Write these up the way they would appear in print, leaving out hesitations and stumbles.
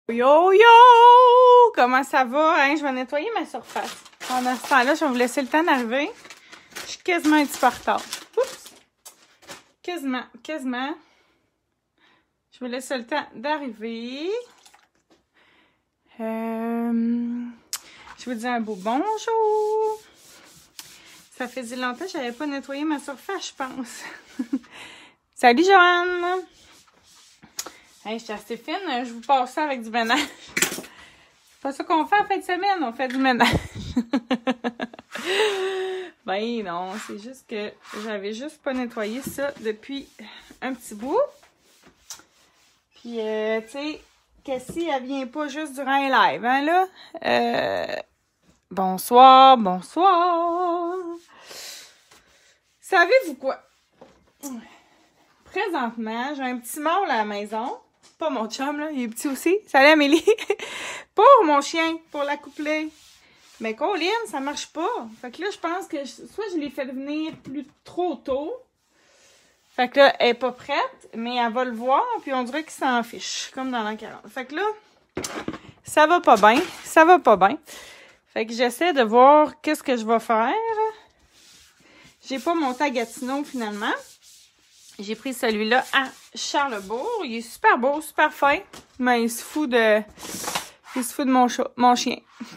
Yo yo! Comment ça va? Hein? Je vais nettoyer ma surface. Pendant ce temps-là, je vais vous laisser le temps d'arriver. Je suis quasiment un petit peu en retard. Oups! Quasiment. Je vais laisser le temps d'arriver. Je vous dis un beau bonjour. Ça faisait longtemps que je n'avais pas nettoyé ma surface, je pense. Salut Joanne! Hey, je suis assez fine, je vous passe ça avec du ménage. C'est pas ça qu'on fait en fin de semaine, on fait du ménage. Ben non, c'est juste que j'avais juste pas nettoyé ça depuis un petit bout. Puis, tu sais, Cassie, elle vient pas juste durant les lives, hein, là? Bonsoir. Savez-vous quoi? Présentement, j'ai un petit mâle à la maison. Pas mon chum, là, il est petit aussi. Salut Amélie! Pour mon chien, pour l'accoupler. Mais Colin, ça marche pas. Fait que là, je pense que soit je l'ai fait venir trop tôt. Fait que là, elle est pas prête, mais elle va le voir, puis on dirait qu'il s'en fiche, comme dans l'an 40. Fait que là, ça va pas bien. Fait que j'essaie de voir qu'est-ce que je vais faire. J'ai pas monté à Gatineau, finalement. J'ai pris celui-là à Charlesbourg. Il est super beau, super fin. Mais il se fout de mon chien.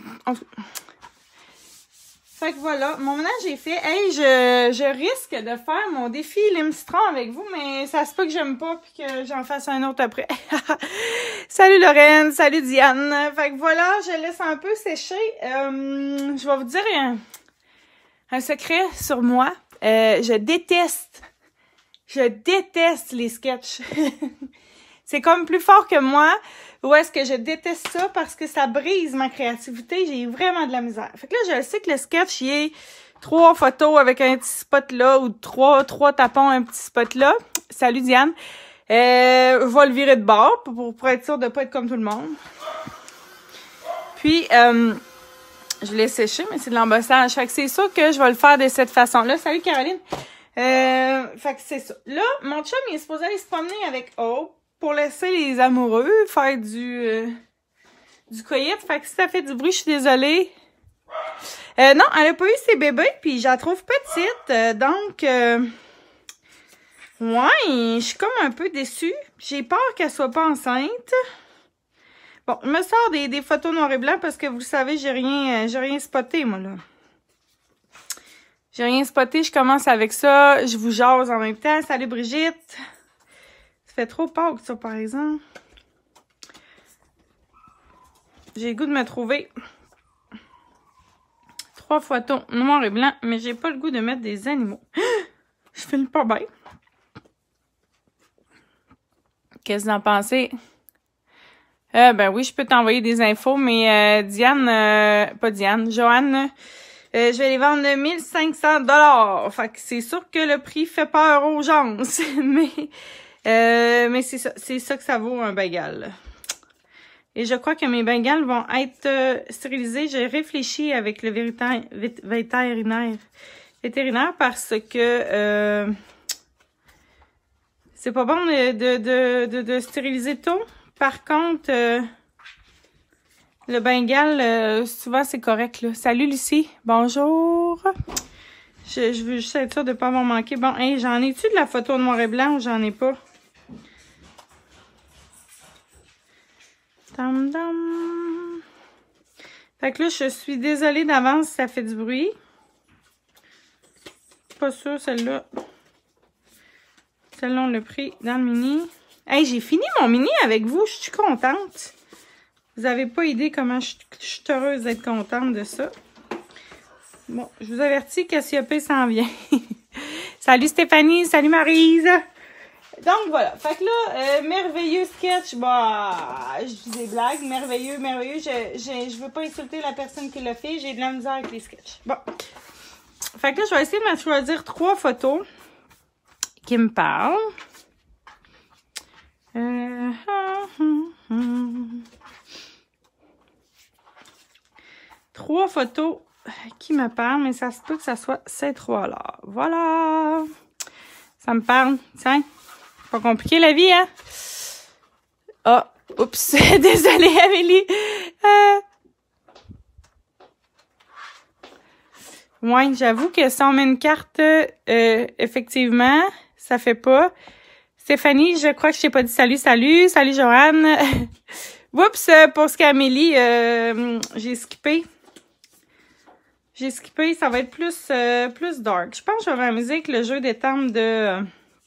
Fait que voilà, mon ménage est fait. Hey, je risque de faire mon défi Limstron avec vous, mais ça se peut que j'aime pas puis que j'en fasse un autre après. Salut Lorraine, salut Diane. Fait que voilà, je laisse un peu sécher. Je vais vous dire un secret sur moi. Je déteste les sketchs. C'est comme plus fort que moi. Ou est-ce que je déteste ça parce que ça brise ma créativité? J'ai vraiment de la misère. Fait que là, je sais que le sketch, il est 3 photos avec un petit spot là ou 3 tapons, un petit spot là. Salut Diane. Je vais le virer de bord pour être sûre de pas être comme tout le monde. Puis, je l'ai séché, mais c'est de l'embossage. Fait que c'est sûr que je vais le faire de cette façon-là. Salut Caroline. Fait que c'est ça. Là, mon chum, il est supposé aller se promener avec Hope pour laisser les amoureux faire du coït. Fait que si ça fait du bruit, je suis désolée. Non, elle a pas eu ses bébés, puis je la trouve petite. Donc, ouais, je suis comme un peu déçue. J'ai peur qu'elle soit pas enceinte. Bon, je me sors des photos noir et blanc parce que vous le savez, j'ai rien spoté, moi, là. J'ai rien spoté, je commence avec ça. Je vous jase en même temps. Salut Brigitte. Ça fait trop pâle, ça, par exemple. J'ai le goût de me trouver 3 photos noir et blanc, mais j'ai pas le goût de mettre des animaux. Je filme pas bien. Qu'est-ce que vous en pensez? Ben oui, je peux t'envoyer des infos, mais Joanne, je vais les vendre 1500 $. Fait que c'est sûr que le prix fait peur aux gens. mais c'est ça que ça vaut un Bengale. Et je crois que mes Bengales vont être stérilisés. J'ai réfléchi avec le vétérinaire parce que c'est pas bon de stériliser tôt. Par contre, le Bengale, souvent c'est correct, là. Salut Lucie, bonjour. Je veux juste être sûre de ne pas m'en manquer. Bon, hey, j'en ai-tu de la photo noir et blanc ou j'en ai pas? Dam dam. Fait que là, je suis désolée d'avance si ça fait du bruit. Pas sûr, celle-là. Celle-là, on l'a pris dans le mini. Hey, j'ai fini mon mini avec vous. Je suis contente. Vous n'avez pas idée comment je suis heureuse d'être contente de ça. Bon, je vous avertis, Cassiopée s'en vient. Salut Stéphanie, salut Maryse. Donc voilà, fait que là, merveilleux sketch, bah, je dis des blagues, merveilleux, je veux pas insulter la personne qui l'a fait, j'ai de la misère avec les sketchs. Bon, fait que là, je vais essayer de me choisir 3 photos qui me parlent. 3 photos qui me parlent, mais ça se peut que ça soit ces 3-là. Voilà, ça me parle, tiens. Pas compliqué la vie, hein? Ah, Oups, désolée, Amélie. Ouais, j'avoue que si on met une carte, effectivement, ça fait pas. Stéphanie, je crois que je t'ai pas dit salut, salut. Salut, Joanne. Oups, pour ce qu'Amélie, j'ai skippé. J'ai skippé, ça va être plus dark. Je pense que je vais m'amuser avec le jeu des termes de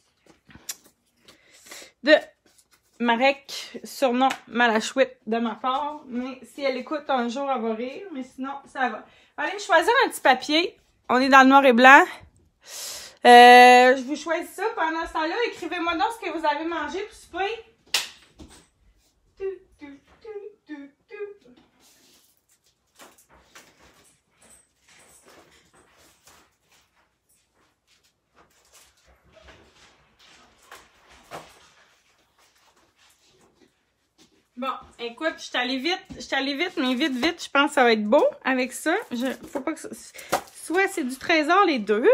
Marek, surnom Malachouette de ma part. Mais si elle écoute un jour, elle va rire. Mais sinon, ça va. Allez me choisir un petit papier. On est dans le noir et blanc. Je vous choisis ça. Pendant ce temps-là, écrivez-moi donc ce que vous avez mangé pour souper. Bon, écoute, je suis allée vite, mais vite, je pense que ça va être beau avec ça. Faut pas que ça... Soit c'est du trésor, les deux.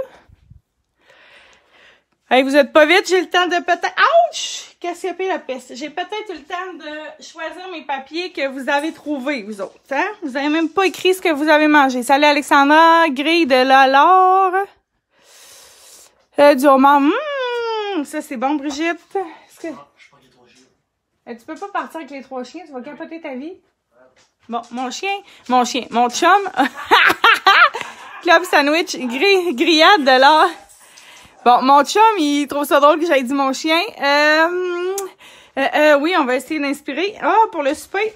Hey, vous êtes pas vite, j'ai le temps de peut-être... Ouch! Cassioper la peste. J'ai peut-être eu le temps de choisir mes papiers que vous avez trouvés, vous autres. Hein? Vous avez même pas écrit ce que vous avez mangé. Salut Alexandra, grille de l'alor. Du homard. Ça, c'est bon, Brigitte. Est-ce que... Tu peux pas partir avec les 3 chiens, tu vas capoter ta vie. Bon, mon chum. Club sandwich, grillade de l'or. Bon, mon chum, il trouve ça drôle que j'aille dit mon chien. Oui, on va essayer d'inspirer. Pour le souper.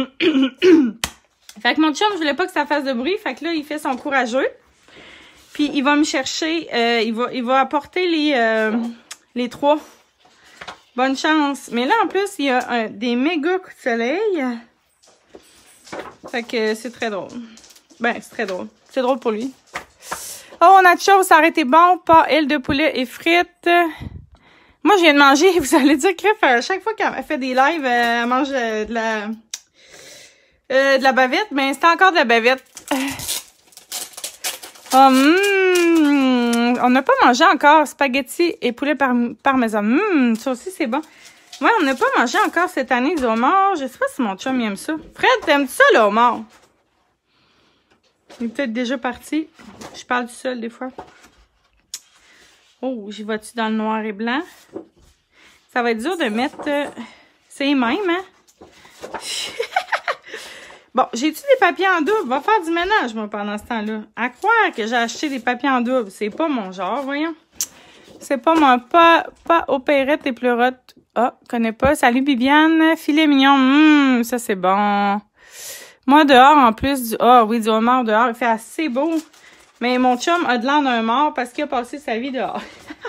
Fait que mon chum, je voulais pas que ça fasse de bruit. Fait que là, il fait son courageux. Puis, il va me chercher, il va apporter les 3. Bonne chance. Mais là, en plus, il y a des méga coups de soleil. Fait que c'est très drôle. Ben, c'est très drôle. C'est drôle pour lui. Oh, nacho, ça aurait été bon. Pas aile de poulet et frites. Moi, je viens de manger. Vous allez dire que à chaque fois qu'elle fait des lives, elle mange de la bavette. Mais c'est encore de la bavette. On n'a pas mangé encore spaghetti et poulet parmesan. Ça aussi, c'est bon. Ouais, on n'a pas mangé encore cette année du homard. Je sais pas si mon chum aime ça. Fred, t'aimes ça, le homard? Il est peut-être déjà parti. Je parle du seul, des fois. Oh, j'y vais-tu dans le noir et blanc? Ça va être dur de mettre... c'est les mêmes, hein? Bon, j'ai-tu des papiers en double? Va faire du ménage, moi, pendant ce temps-là. À croire que j'ai acheté des papiers en double. C'est pas mon genre, voyons. C'est pas mon... Pas opérette et pleurote. Connais pas. Salut, Bibiane. Filet mignon. Ça, c'est bon. Moi, dehors, en plus, du homard dehors. Il fait assez beau. Mais mon chum a de l'air d'un mort parce qu'il a passé sa vie dehors.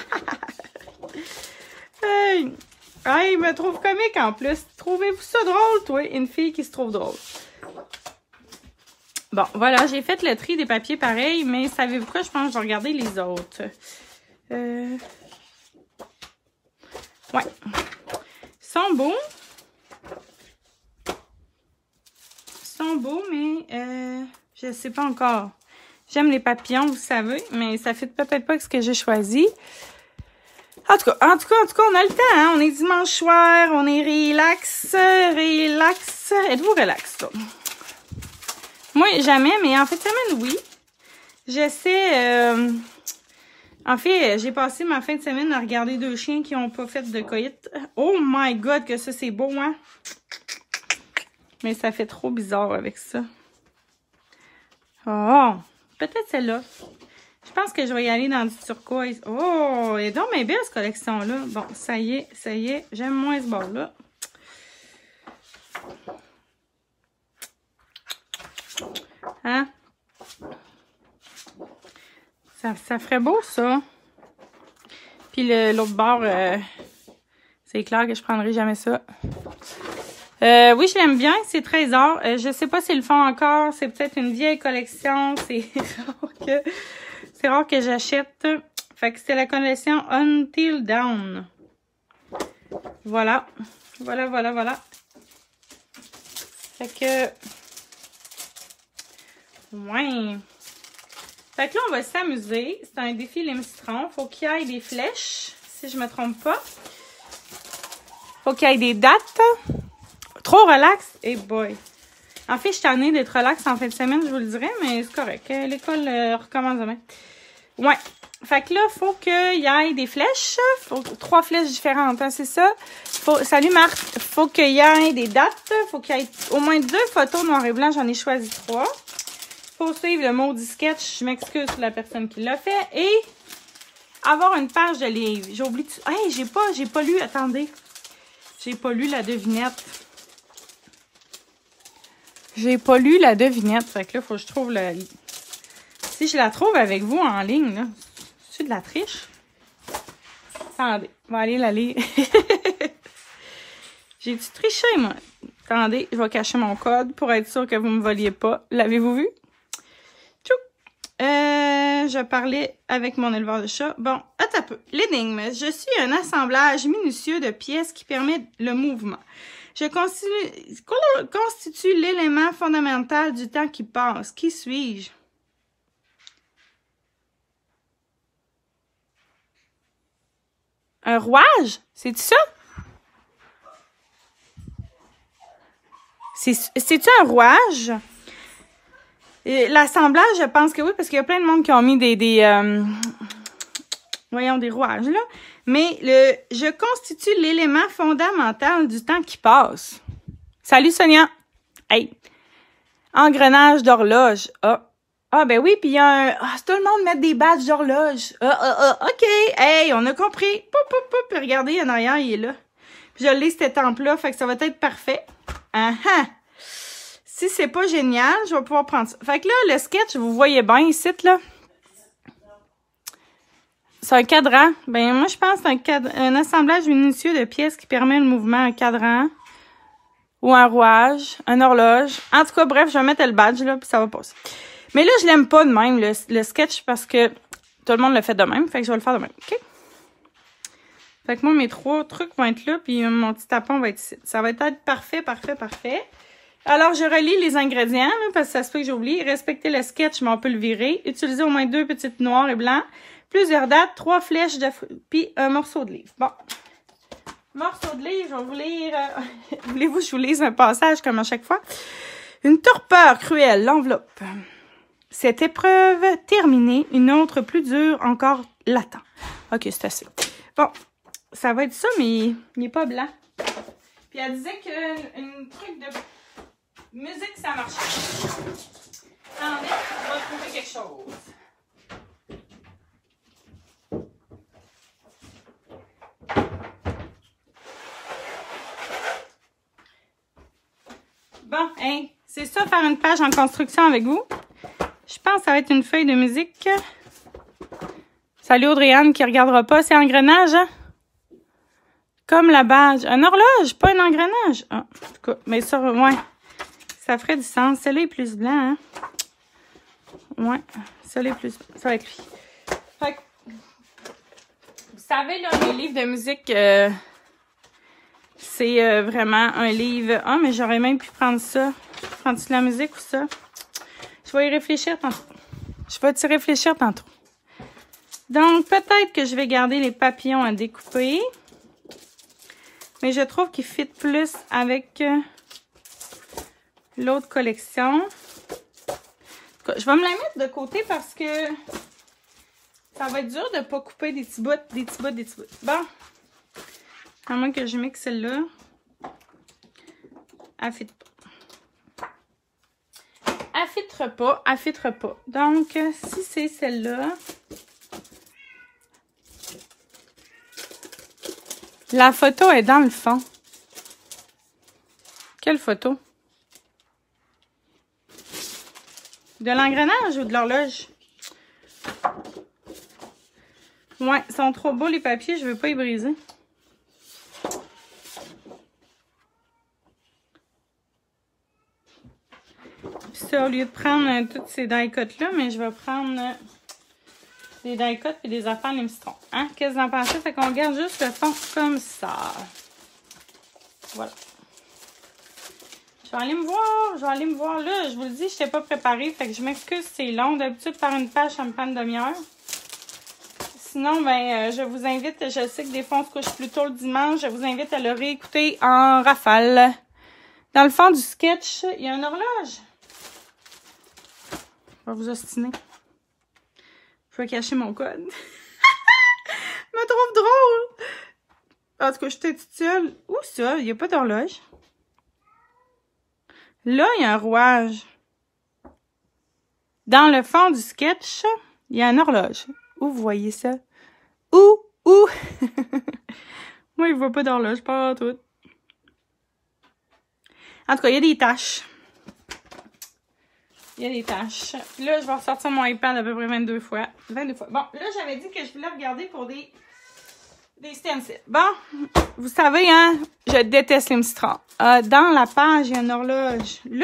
Hey, il me trouve comique, en plus. Trouvez-vous ça drôle, toi? Une fille qui se trouve drôle. Bon, voilà, j'ai fait le tri des papiers pareil, mais savez-vous quoi? Je pense que je vais regarder les autres. Ouais. Ils sont beaux. Ils sont beaux, mais je sais pas encore. J'aime les papillons, vous savez, mais ça fait peut-être pas ce que j'ai choisi. En tout cas, on a le temps, hein? On est dimanche soir, on est relax. Êtes-vous relax, là? Moi, jamais, mais en fait, semaine, oui. J'essaie... En fait, j'ai passé ma fin de semaine à regarder 2 chiens qui n'ont pas fait de coït. Oh my God, que ça, c'est beau, hein? Mais ça fait trop bizarre avec ça. Oh! Peut-être celle-là. Je pense que je vais y aller dans du turquoise. Oh! Elle est donc bien belle, cette collection-là. Bon, ça y est. J'aime moins ce bord-là. Hein? Ça ferait beau, ça. Puis l'autre bord, c'est clair que je prendrai jamais ça. Oui, je l'aime bien. C'est Trésor. Je sais pas s'ils le font encore. C'est peut-être une vieille collection. C'est rare que j'achète. Fait que c'est la collection Until Dawn. Voilà. Voilà. Fait que... Ouais. Fait que là, on va s'amuser. C'est un défi lime citron. Faut qu'il y ait des flèches, si je me trompe pas. Faut qu'il y ait des dates. trop relax? Eh boy! En fait, je suis tannée d'être relax en fin de semaine, je vous le dirais, mais c'est correct. L'école recommence demain. Ouais. Fait que là, faut qu'il y ait des flèches. Faut 3 flèches différentes, hein, c'est ça? Salut Marc! Faut qu'il y ait des dates. Faut qu'il y ait au moins 2 photos noir et blanc. J'en ai choisi 3. Faut suivre le maudit sketch. Je m'excuse pour la personne qui l'a fait. Et avoir une page de livre. J'ai oublié de... Hey, j'ai pas lu. Attendez. J'ai pas lu la devinette. J'ai pas lu la devinette. Fait que là, faut que je trouve le... Si je la trouve avec vous en ligne, là, c'est de la triche. Attendez, on va aller la lire. J'ai-tu triché, moi? Attendez, je vais cacher mon code pour être sûr que vous me voliez pas. L'avez-vous vu? Tchou! Je parlais avec mon éleveur de chat. Bon, attends un peu. L'énigme. Je suis un assemblage minutieux de pièces qui permet le mouvement. Je constitue l'élément fondamental du temps qui passe. Qui suis-je? Un rouage? C'est-tu ça? C'est-tu un rouage? L'assemblage, je pense que oui, parce qu'il y a plein de monde qui ont mis voyons, des rouages, là. Mais je constitue l'élément fondamental du temps qui passe. Salut, Sonia! Hey! Engrenage d'horloge. Ah, ben oui, puis il y a un... Ah, tout le monde met des badges d'horloge. OK. Hey, on a compris. Poup, poup, poup. Puis regardez, en arrière, il est là. Puis je l'ai, cette étampe-là, fait que ça va être parfait. Si c'est pas génial, je vais pouvoir prendre ça. Fait que là, le sketch, vous voyez bien ici, là. C'est un cadran. Ben, moi, je pense que c'est un assemblage minutieux de pièces qui permet le mouvement, un cadran. Ou un rouage, un horloge. En tout cas, bref, je vais mettre le badge, là, puis ça va passer. Mais là, je l'aime pas de même, le sketch, parce que tout le monde le fait de même. Fait que je vais le faire de même, OK? Fait que moi, mes 3 trucs vont être là, puis mon petit tapon va être ici. Ça va être parfait, parfait, parfait. Alors, je relis les ingrédients, là, parce que ça se peut que j'ai oublié. Respecter le sketch, mais on peut le virer. Utiliser au moins 2 petites noires et blancs. Plusieurs dates, 3 flèches, puis un morceau de livre. Bon. Morceau de livre, je vais vous lire... Voulez-vous que je vous lise un passage comme à chaque fois? Une torpeur cruelle, l'enveloppe. Cette épreuve terminée, une autre plus dure encore l'attend. OK, c'est assez. Bon, ça va être ça, mais il n'est pas blanc. Puis elle disait qu'un truc de musique, ça marchait. Attendez, on va trouver quelque chose. Bon, hein, c'est ça, faire une page en construction avec vous. Je pense que ça va être une feuille de musique. Salut Audrey-Anne qui ne regardera pas. C'est engrenage, hein? Comme la badge. Un horloge, pas un engrenage. Ah, en tout cas, mais ça, ouais. Ça ferait du sens. Celui-là est plus blanc, hein? Ouais, celui-là est plus... Ça va être lui. Fait que, vous savez, là, mes livres de musique... c'est vraiment un livre... Ah, mais j'aurais même pu prendre ça. Prends-tu de la musique ou ça? Je vais y réfléchir tantôt. Je vais t'y réfléchir tantôt. Donc, peut-être que je vais garder les papillons à découper. Mais je trouve qu'ils fit plus avec l'autre collection. Je vais me la mettre de côté parce que ça va être dur de ne pas couper des petits bouts, des petits bouts, des petits bouts. Bon. À moins que je mixe celle-là. Elle fit pas. Elle filtre pas. Donc, si c'est celle-là, la photo est dans le fond. Quelle photo? De l'engrenage ou de l'horloge? Ouais, ils sont trop beaux les papiers, je ne veux pas les briser. Ça, au lieu de prendre toutes ces die-cuts-là, mais je vais prendre des die-cuts et des affaires les citron. Hein? Qu'est-ce que vous en pensez? Fait qu'on garde juste le fond comme ça. Voilà. Je vais aller me voir. Là, je vous le dis, je n'étais pas préparée. Fait que je m'excuse, c'est long. D'habitude, faire une page, ça me prend une demi-heure. Sinon, ben, je vous invite, je sais que des fois, on se couche plus tôt le dimanche. Je vous invite à le réécouter en rafale. Dans le fond du sketch, il y a une horloge. Je vais vous ostiner. Je vais cacher mon code. Je me trouve drôle. En tout cas, j'étais toute seule. Où ça? Il n'y a pas d'horloge. Là, il y a un rouage. Dans le fond du sketch, il y a une horloge. Où vous voyez ça? Où? Moi, il ne voit pas d'horloge, pas tout. En tout cas, il y a des taches. Il y a des taches. Là, je vais ressortir mon iPad à peu près 22 fois. 22 fois. Bon, là, j'avais dit que je voulais regarder pour des stencils. Bon, vous savez, hein, je déteste les Mistral. Dans la page, il y a une horloge. Là?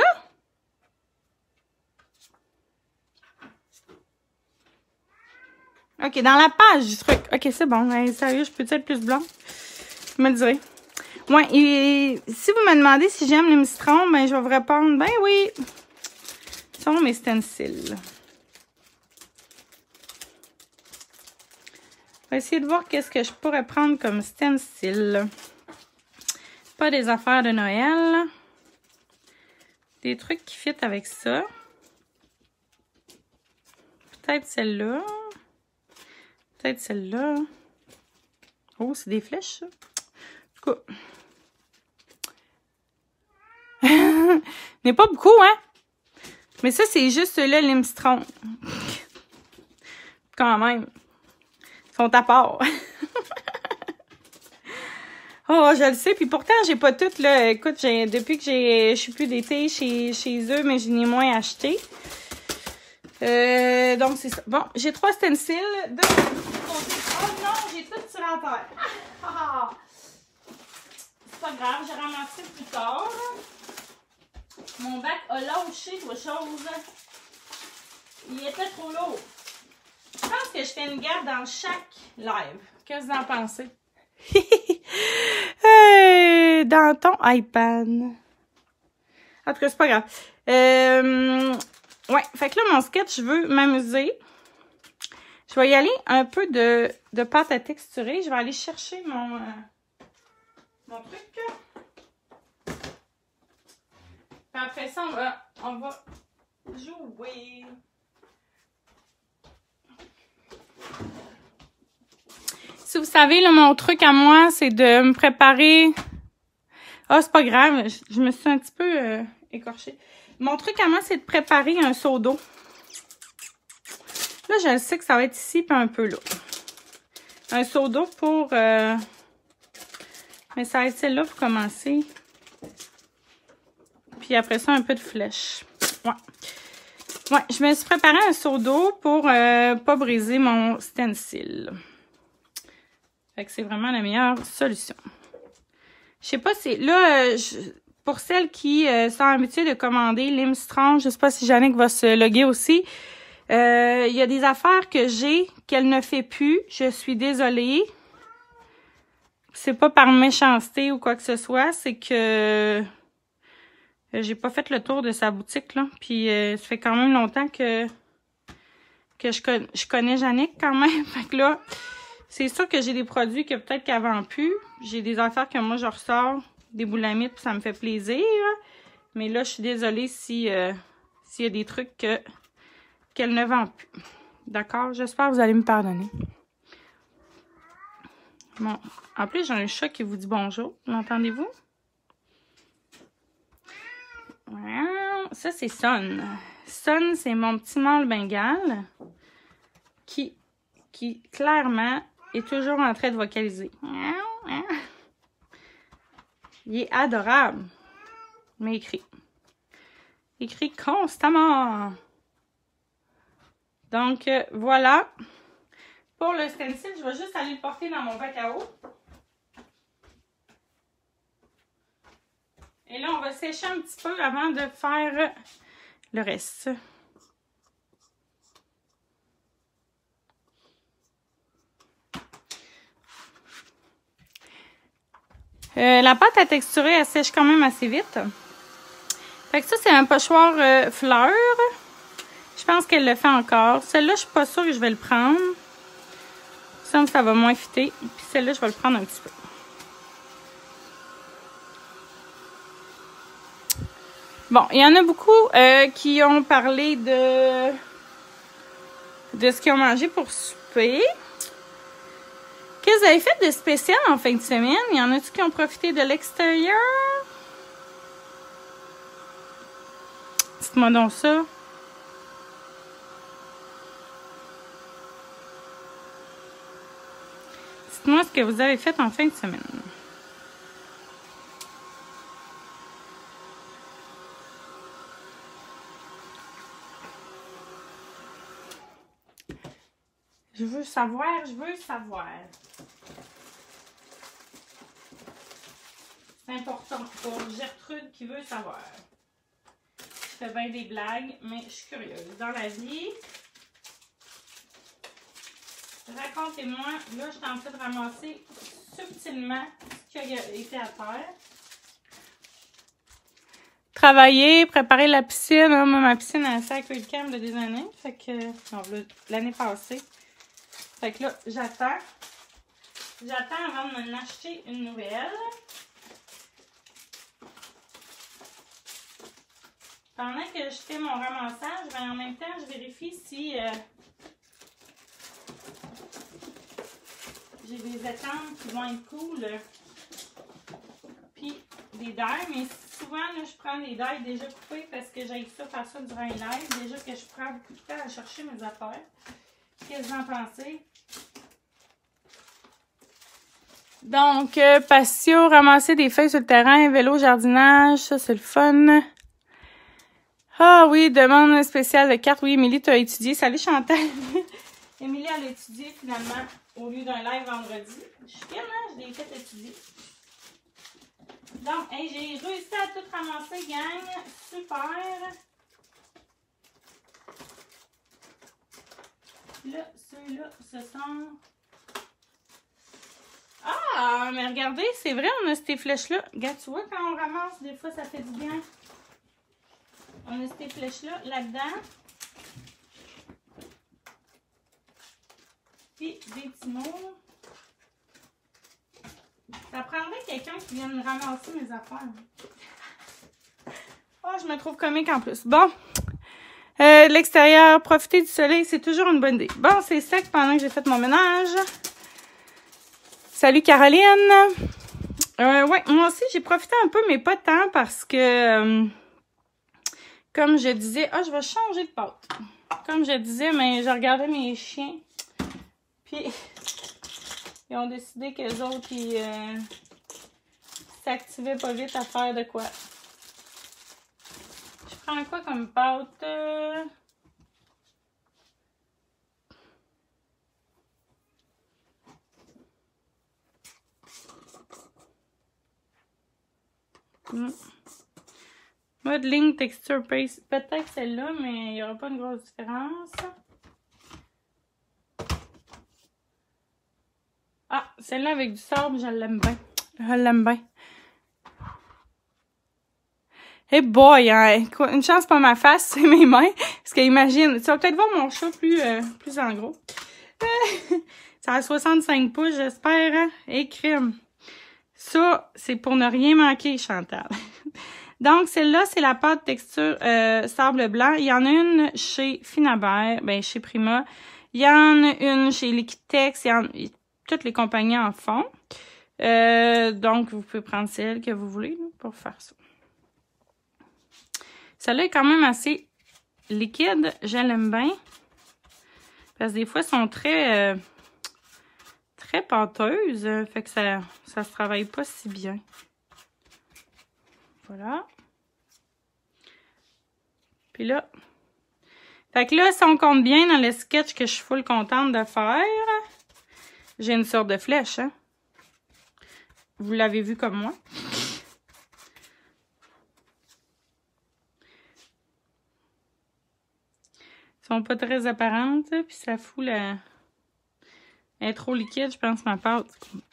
OK, dans la page du truc. OK, c'est bon. Hey, sérieux, je peux être plus blanc? Vous me le direz. Ouais, et si vous me demandez si j'aime les Mistral, ben, je vais vous répondre, ben oui. Ce sont mes stencils. Je vais essayer de voir qu'est-ce que je pourrais prendre comme stencil. Pas des affaires de Noël. Des trucs qui fit avec ça. Peut-être celle-là. Peut-être celle-là. Oh, c'est des flèches, ça. En tout cas. Mais pas beaucoup, hein? Mais ça, c'est juste là, l'Imstron. Quand même. Ils sont à part. Oh, je le sais. Puis pourtant, j'ai pas toutes, là. Écoute, depuis que je suis plus d'été chez eux, mais je n'ai moins acheté. Donc, c'est ça. Bon, j'ai 3 stencils. Oh non, j'ai tout sur la terre. C'est pas grave, j'ai ramassé plus tard. Mon bac a lâché quelque chose. Il était trop lourd. Je pense que je fais une garde dans chaque live. Qu'est-ce que vous en pensez? Dans ton iPad. En tout cas, c'est pas grave. Ouais, fait que là, mon sketch, je veux m'amuser. Je vais y aller un peu de pâte à texturer. Je vais aller chercher mon truc. Puis après ça, on va jouer. Si vous savez, là, mon truc à moi, c'est de me préparer... Ah, c'est pas grave, je me suis un petit peu écorchée. Mon truc à moi, c'est de préparer un seau d'eau. Là, je sais que ça va être ici, puis un peu là. Un seau d'eau pour... Mais ça va être celle-là pour commencer. Puis après ça, un peu de flèche. Ouais. Ouais, je me suis préparé un seau d'eau pour pas briser mon stencil. Fait que c'est vraiment la meilleure solution. Je sais pas si... Là, pour celles qui sont habituées de commander l'Imstron, je sais pas si Jannick va se loguer aussi. Il y a des affaires que j'ai qu'elle ne fait plus. Je suis désolée. C'est pas par méchanceté ou quoi que ce soit. C'est que j'ai pas fait le tour de sa boutique, là. Puis ça fait quand même longtemps que je connais Jannick quand même. Fait que là, c'est sûr que j'ai des produits que peut-être qu'elle vend plus. J'ai des affaires que moi, je ressors des boulamites, puis ça me fait plaisir. Mais là, je suis désolée s'il y a des trucs qu'elle ne vend plus. D'accord? J'espère que vous allez me pardonner. Bon. En plus, j'ai un chat qui vous dit bonjour. L'entendez-vous? Ça, c'est Son. Son, c'est mon petit mâle bengale qui clairement est toujours en train de vocaliser. Il est adorable. Mais il crie. Il crie constamment. Donc, voilà. Pour le stencil, je vais juste aller le porter dans mon bac à eau. Et là, on va sécher un petit peu avant de faire le reste. La pâte à texturer, elle sèche quand même assez vite. Fait que ça, c'est un pochoir fleur. Je pense qu'elle le fait encore. Celle-là, je suis pas sûre que je vais le prendre. Ça va moins fitter. Puis celle-là, je vais le prendre un petit peu. Bon, il y en a beaucoup qui ont parlé de ce qu'ils ont mangé pour souper. Qu'est-ce que vous avez fait de spécial en fin de semaine? Il y en a-tu qui ont profité de l'extérieur? Dites-moi donc ça. Dites-moi ce que vous avez fait en fin de semaine. Je veux savoir, je veux savoir. C'est important pour Gertrude qui veut savoir. Je fais bien des blagues, mais je suis curieuse. Dans la vie, racontez-moi, là, je suis en train de ramasser subtilement ce qui a été à terre. Travailler, préparer la piscine. Moi, ma piscine a sacré le camp de des années. Fait que, l'année passée. Fait que là, j'attends. J'attends avant de m'en acheter une nouvelle. Pendant que je fais mon ramassage, ben, en même temps, je vérifie si j'ai des étampes qui vont être cool. Puis des dailles, mais souvent, là, je prends des dailles déjà coupées parce que j'ai ça faire ça durant les lives. Déjà que je prends beaucoup de temps à chercher mes affaires. Qu'est-ce que vous en pensez? Donc, patio, ramasser des feuilles sur le terrain, vélo, jardinage, ça c'est le fun. Ah oui, demande spéciale de carte. Oui, Émilie, tu as étudié. Salut Chantal. Émilie, elle a étudié finalement au lieu d'un live vendredi. Je suis fière, hein? Je l'ai fait étudier. Donc, hey, j'ai réussi à tout ramasser, gang. Super. Là, ceux-là, ce sont... Ah, mais regardez, c'est vrai, on a ces flèches-là. Regarde, tu vois, quand on ramasse, des fois, ça fait du bien. On a ces flèches-là, là-dedans. Puis, des petits mots. Ça prendrait quelqu'un qui vienne ramasser mes affaires. Oh, je me trouve comique en plus. Bon. L'extérieur, profiter du soleil, c'est toujours une bonne idée. Bon, c'est sec pendant que j'ai fait mon ménage. Salut Caroline. Ouais, moi aussi, j'ai profité un peu, mais pas tant parce que, comme je disais, je vais changer de pâte. Comme je disais, mais je regardais mes chiens. Puis, ils ont décidé qu'eux autres, ils s'activaient pas vite à faire de quoi. Je prends quoi comme pâte? Modeling, texture, paste. Peut-être celle-là, mais il n'y aura pas une grosse différence. Ah, celle-là avec du sable, je l'aime bien. Je l'aime bien. Hey boy, hein, une chance pas ma face, c'est mes mains. Parce que imagine, tu vas peut-être voir mon chat plus en gros. Ça a 65 pouces, j'espère. Hein? Et crème. Ça, c'est pour ne rien manquer, Chantal. Donc, celle-là, c'est la pâte texture sable blanc. Il y en a une chez Finabert, chez Prima. Il y en a une chez Liquitex. Toutes les compagnies en font. Donc, vous pouvez prendre celle que vous voulez pour faire ça. Celle-là est quand même assez liquide. Je l'aime bien. Parce que des fois, elles sont très pâteuses. Fait que ça se travaille pas si bien. Voilà. Puis là. Fait que là, si on compte bien dans le sketch que je suis full contente de faire, j'ai une sorte de flèche, hein. Vous l'avez vu comme moi. Elles sont pas très apparentes, puis ça fout la... Elle est trop liquide, je pense, ma pâte.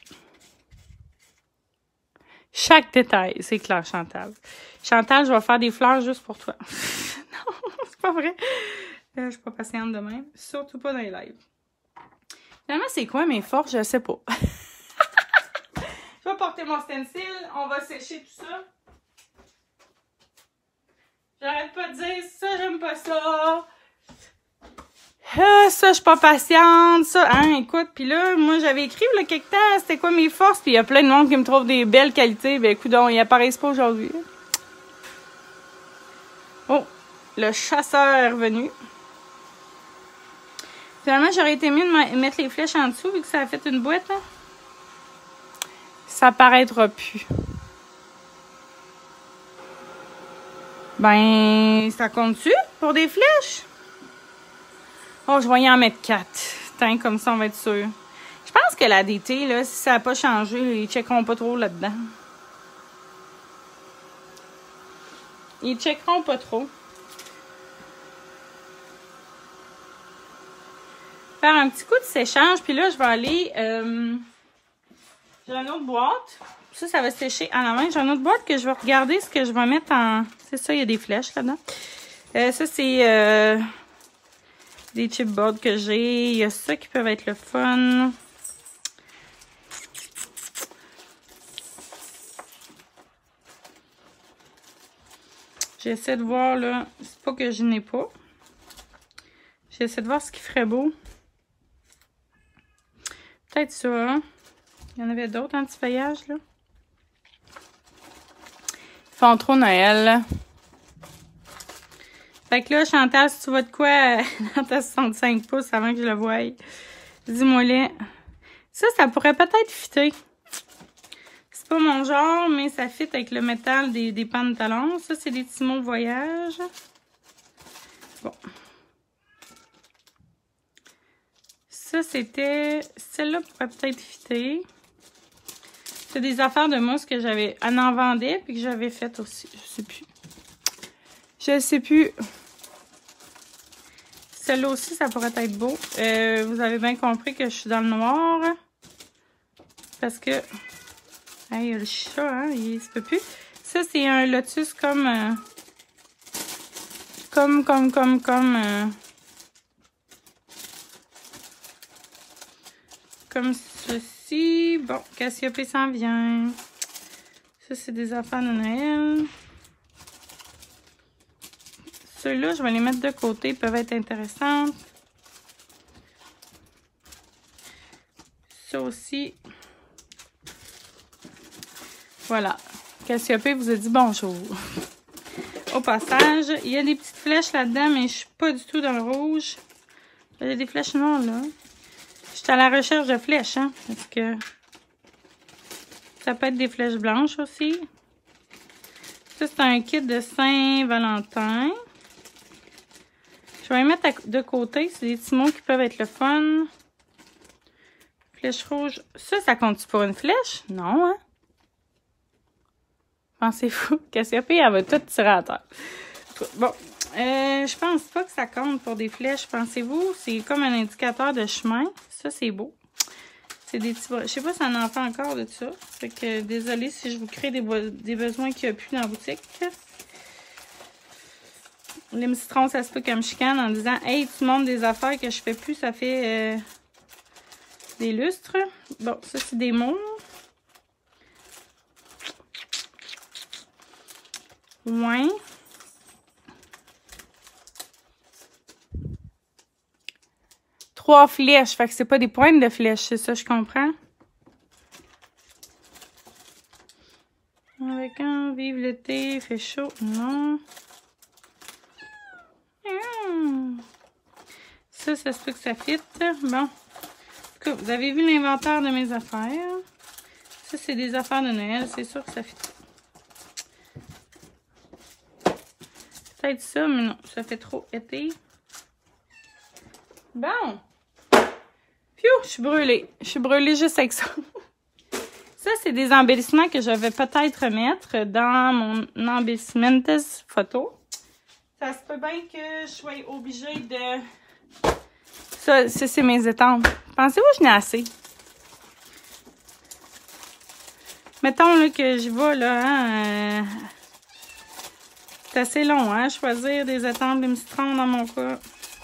Chaque détail, c'est clair, Chantal. Chantal, je vais faire des fleurs juste pour toi. Non, c'est pas vrai. Je suis pas patiente de même. Surtout pas dans les lives. Finalement, c'est quoi mes forces? Je sais pas. Je vais porter mon stencil. On va sécher tout ça. J'arrête pas de dire ça, j'aime pas ça. Ah, ça, je suis pas patiente, ça, hein, écoute, puis là, moi, j'avais écrit, là, quelque temps, c'était quoi mes forces, puis il y a plein de monde qui me trouve des belles qualités, ben, coudonc, ils apparaissent pas aujourd'hui. Oh, le chasseur est revenu. Finalement, j'aurais été mieux de mettre les flèches en dessous, vu que ça a fait une boîte, là. Ça paraîtra plus. Ben, ça compte-tu pour des flèches? Oh, je vais y en mettre 4. Tiens, comme ça, on va être sûr. Je pense que la DT, là, si ça n'a pas changé, ils checkeront pas trop là-dedans. Ils checkeront pas trop. Faire un petit coup de séchage, puis là, je vais aller... j'ai une autre boîte. Ça va sécher à la main. J'ai une autre boîte que je vais regarder ce que je vais mettre en... C'est ça, il y a des flèches là-dedans. Ça, c'est des chipboards que j'ai. Il y a ça qui peuvent être le fun. J'essaie de voir, là. C'est pas que je n'ai pas. J'essaie de voir ce qui ferait beau. Peut-être ça, hein? Il y en avait d'autres en petit feuillage, là. Ils font trop Noël. Fait que là, Chantal, si tu vois de quoi dans ta 65 pouces avant que je le voie, dis-moi-le. Ça pourrait peut-être fitter. C'est pas mon genre, mais ça fit avec le métal des pantalons. Ça, c'est des petits mots voyage. Bon. Ça, c'était... Celle-là pourrait peut-être fitter. C'est des affaires de mousse que j'avais... Elle en vendait, puis que j'avais faites aussi. Je sais plus. Je sais plus. Celle-là aussi, ça pourrait être beau. Vous avez bien compris que je suis dans le noir. Parce que... Hey, il y a le chat, hein? Il se peut plus. Ça, c'est un lotus comme... Comme ceci. Bon, Cassiopée s'en vient. Ça, c'est des affaires de Noël. Ceux-là, je vais les mettre de côté. Ils peuvent être intéressants. Ça aussi. Voilà. Cassiopée vous a dit bonjour. Au passage, il y a des petites flèches là-dedans, mais je suis pas du tout dans le rouge. Il y a des flèches noires, là. Je suis à la recherche de flèches, hein. Parce que ça peut être des flèches blanches aussi. Ça, c'est un kit de Saint-Valentin. Je vais les mettre de côté. C'est des petits mots qui peuvent être le fun. Flèche rouge. Ça compte-tu pour une flèche? Non, hein? Pensez-vous? Cassiopée, elle va tout tirer à terre. Bon. Je pense pas que ça compte pour des flèches. Pensez-vous? C'est comme un indicateur de chemin. Ça, c'est beau. C'est des petits... Je sais pas si on en fait encore de ça. Fait que, désolée si je vous crée des besoins qu'il n'y a plus dans la boutique. Les citrons, ça se peut comme chicane en disant « Hey, tu montres des affaires que je fais plus, ça fait des lustres. » Bon, ça, c'est des mots. Ouais. Trois flèches, fait que c'est pas des pointes de flèches, c'est ça, je comprends. Avec un vive l'été, fait chaud, non. Ça se peut que ça fit. Bon. En tout cas, vous avez vu l'inventaire de mes affaires. Ça, c'est des affaires de Noël, c'est sûr que ça fit. Peut-être ça, mais non, ça fait trop été. Bon. Pfiou, je suis brûlée. Je suis brûlée juste avec ça. Ça, c'est des embellissements que je vais peut-être mettre dans mon embellissement photo. Ça se peut bien que je sois obligée de... Ça, c'est mes étampes. Pensez-vous que je n'ai assez? Mettons là, que j'y vais, là, hein, c'est assez long, hein, choisir des étampes de citron dans mon cas.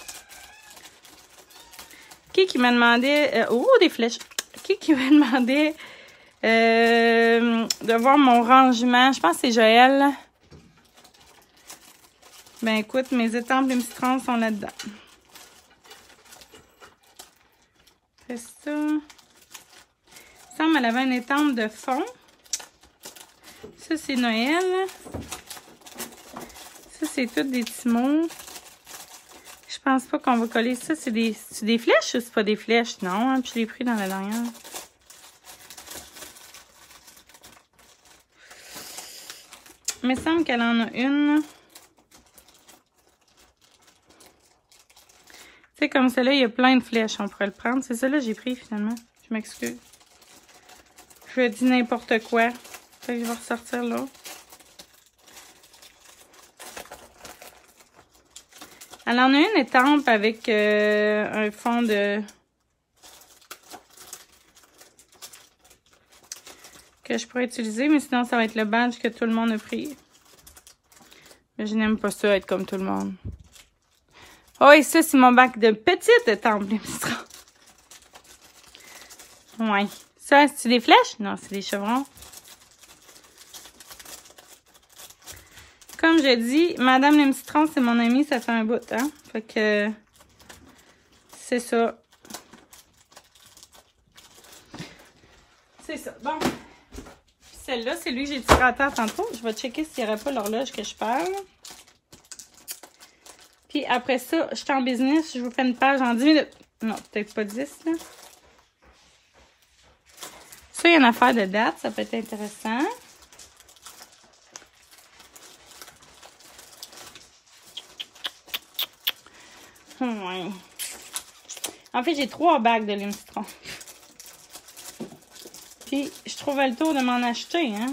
Qui me demandait... des flèches. Qui me demandait de voir mon rangement? Je pense que c'est Joël. Ben écoute, mes étampes Lime Citron sont là-dedans. Après ça... Il semble qu'elle avait une étampe de fond. Ça, c'est Noël. Ça, c'est tout des petits mots. Je pense pas qu'on va coller ça. C'est des flèches ou c'est pas des flèches? Non, hein, puis je l'ai pris dans la dernière. Il me semble qu'elle en a une. Tu sais, comme celle-là, il y a plein de flèches. On pourrait le prendre. C'est celle-là que j'ai pris finalement. Je m'excuse. Je dis n'importe quoi. Fait que je vais ressortir là. Elle en a une étampe avec un fond de... que je pourrais utiliser, mais sinon ça va être le badge que tout le monde a pris. Mais je n'aime pas ça, être comme tout le monde. Oh, et ça, c'est mon bac de petite étampe Lime Citron. Ouais. Ça, c'est des flèches? Non, c'est des chevrons. Comme je dis, Madame Lime Citron, c'est mon amie, ça fait un bout, hein? Fait que... c'est ça. C'est ça. Bon. Celle-là, c'est lui que j'ai tiré à terre tantôt. Je vais checker s'il n'y aurait pas l'horloge que je parle. Puis après ça, je suis en business. Je vous fais une page en 10 minutes. Non, peut-être pas 10, là. Ça, il y a une affaire de date. Ça peut être intéressant. Ouais. En fait, j'ai 3 bacs de Lime Citron. Puis, je trouvais le tour de m'en acheter, hein.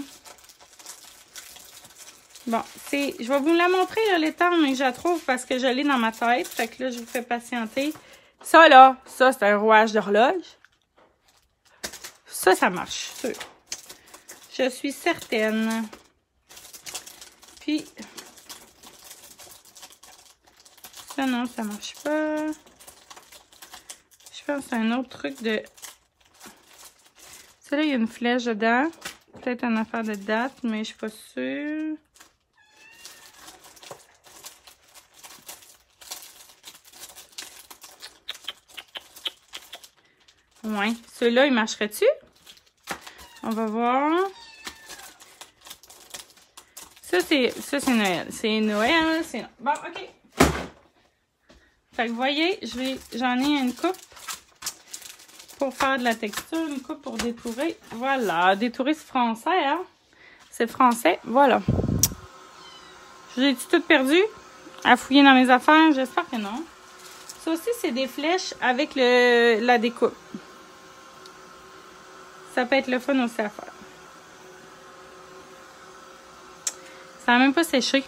Bon, c'est... je vais vous la montrer, là, l'étampe, mais je la trouve parce que je l'ai dans ma tête. Fait que là, je vous fais patienter. Ça, là, ça, c'est un rouage d'horloge. Ça, ça marche, sûr. Je suis certaine. Puis... ça, non, ça marche pas. Je pense que c'est un autre truc de... ça, là, il y a une flèche dedans. Peut-être une affaire de date, mais je suis pas sûre. Ouais. Ceux-là, il marcherait-tu? On va voir. Ça, c'est Noël. C'est Noël, c'est... bon, OK. Fait que vous voyez, j'en ai une coupe pour faire de la texture, une coupe pour détourer. Voilà, détourer c'est français, hein? C'est français, voilà. J'ai-tu tout perdu à fouiller dans mes affaires? J'espère que non. Ça aussi, c'est des flèches avec la découpe. Ça peut être le fun aussi à faire. Ça n'a même pas séché.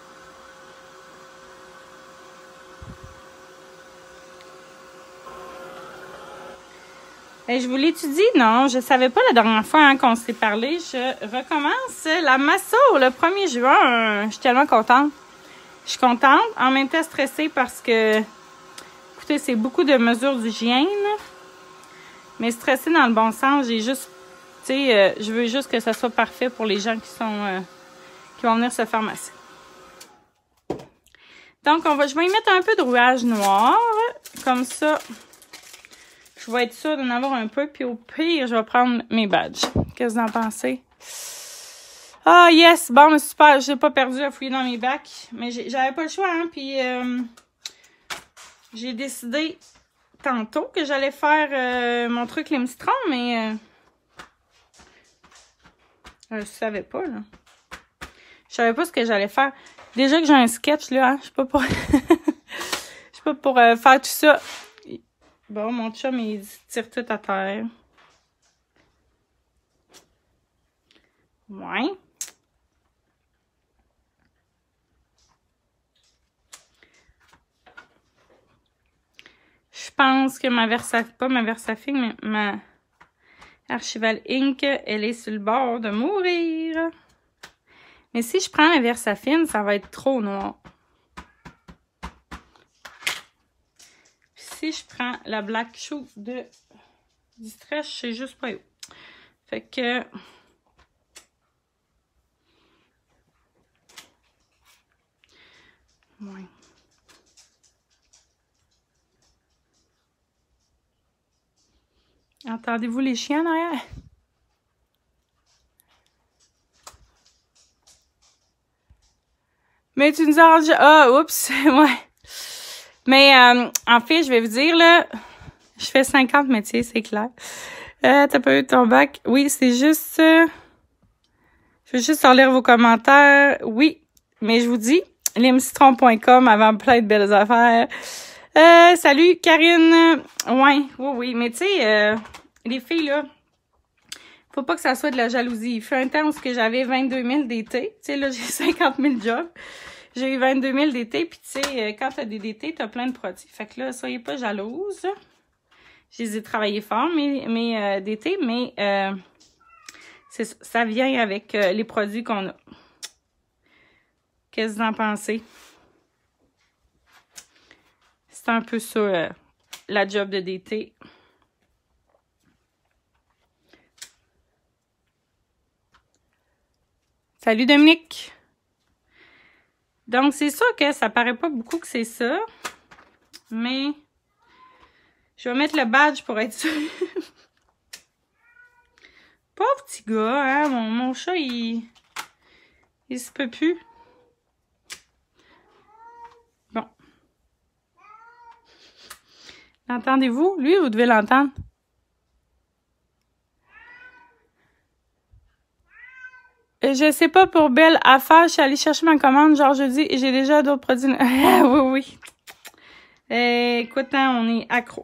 Et je vous l'étudie? Non, je ne savais pas la dernière fois hein, qu'on s'est parlé. Je recommence la Masso le 1er juin. Je suis tellement contente. Je suis contente, en même temps stressée parce que, écoutez, c'est beaucoup de mesures d'hygiène. Mais stressée dans le bon sens, j'ai juste, tu sais, je veux juste que ça soit parfait pour les gens qui vont venir se faire masser. Donc, je vais y mettre un peu de rouage noir, comme ça. Je vais être sûre d'en avoir un peu. Puis au pire, je vais prendre mes badges. Qu'est-ce que vous en pensez? Ah, yes! Bon, super. Je n'ai pas perdu à fouiller dans mes bacs. Mais j'avais pas le choix, hein. Puis j'ai décidé tantôt que j'allais faire mon truc Lime Citron, mais je savais pas, là. Je savais pas ce que j'allais faire. Déjà que j'ai un sketch, là, hein. Je suis pas pour... je suis pas pour faire tout ça. Bon, mon chum, il tire tout à terre. Ouais. Je pense que pas ma Versafilm, mais ma Archival Ink, elle est sur le bord de mourir. Mais si je prends la Versafilm, ça va être trop noir. Si je prends la Black Shoe de Distress, je sais juste pas où. Fait que... Ouais. Entendez-vous les chiens derrière? Mais tu nous arranges... Ah, oups, ouais. Mais en fait, je vais vous dire, là, je fais 50 métiers, c'est clair. T'as pas eu ton bac? Oui, c'est juste... je veux juste relire vos commentaires. Oui, mais je vous dis, limcitron.com avant plein de belles affaires. Salut, Karine. Ouais, oui, mais tu sais, les filles, là, faut pas que ça soit de la jalousie. Il fait un temps où j'avais 22 000 d'été. Tu sais, là, j'ai 50 000 jobs. J'ai eu 22 000 d'été, puis tu sais, quand t'as des d'été, t'as plein de produits. Fait que là, soyez pas jalouses. Je les ai travaillés fort, mais d'été, mais ça vient avec les produits qu'on a. Qu'est-ce que vous en pensez? C'est un peu ça, la job de d'été. Salut Dominique! Donc, c'est sûr que ça paraît pas beaucoup que c'est ça, mais je vais mettre le badge pour être sûr. Pauvre petit gars, hein? Mon chat, il se peut plus. Bon. L'entendez-vous? Lui, vous devez l'entendre. Je sais pas pour belle affaire, je suis allée chercher ma commande genre jeudi et j'ai déjà d'autres produits. Oui. Écoute, hein, on est accro.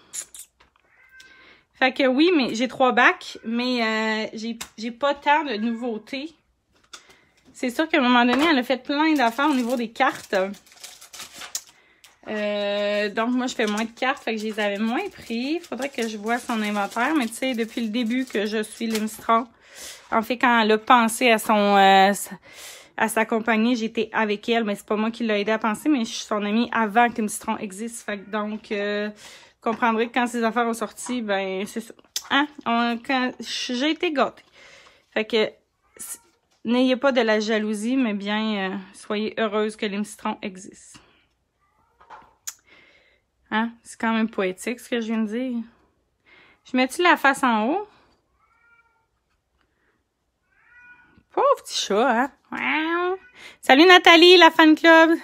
Fait que oui, mais j'ai 3 bacs, mais j'ai pas tant de nouveautés. C'est sûr qu'à un moment donné, elle a fait plein d'affaires au niveau des cartes. Donc moi, je fais moins de cartes, fait que je les avais moins pris. Faudrait que je vois son inventaire, mais tu sais, depuis le début que je suis Limcitron, en fait, quand elle a pensé à à sa compagnie, j'étais avec elle, mais c'est pas moi qui l'ai aidé à penser, mais je suis son amie avant que Limcitron existe. Fait que donc, vous comprendrez que quand ces affaires ont sorti, ben c'est ça. Hein? J'ai été gâtée. Fait que n'ayez pas de la jalousie, mais bien soyez heureuse que Limcitron existe. Hein? C'est quand même poétique ce que je viens de dire. Je mets-tu la face en haut? Pauvre petit chat, hein? Wow. Salut Nathalie, la fan club!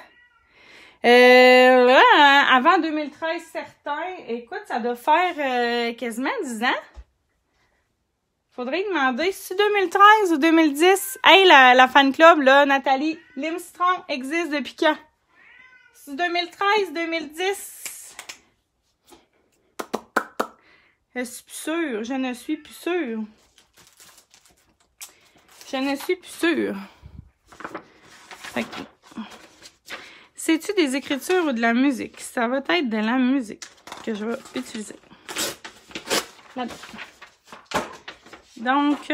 Là, avant 2013, certain. Écoute, ça doit faire quasiment 10 ans. Faudrait demander si 2013 ou 2010. Hey, la fan club, là, Nathalie, Limcitron existe depuis quand? C'est 2013, 2010. Je suis plus sûre. Je ne suis plus sûre. Je ne suis plus sûre. Fait que... C'est-tu des écritures ou de la musique? Ça va être de la musique que je vais utiliser. Là-dedans. Donc,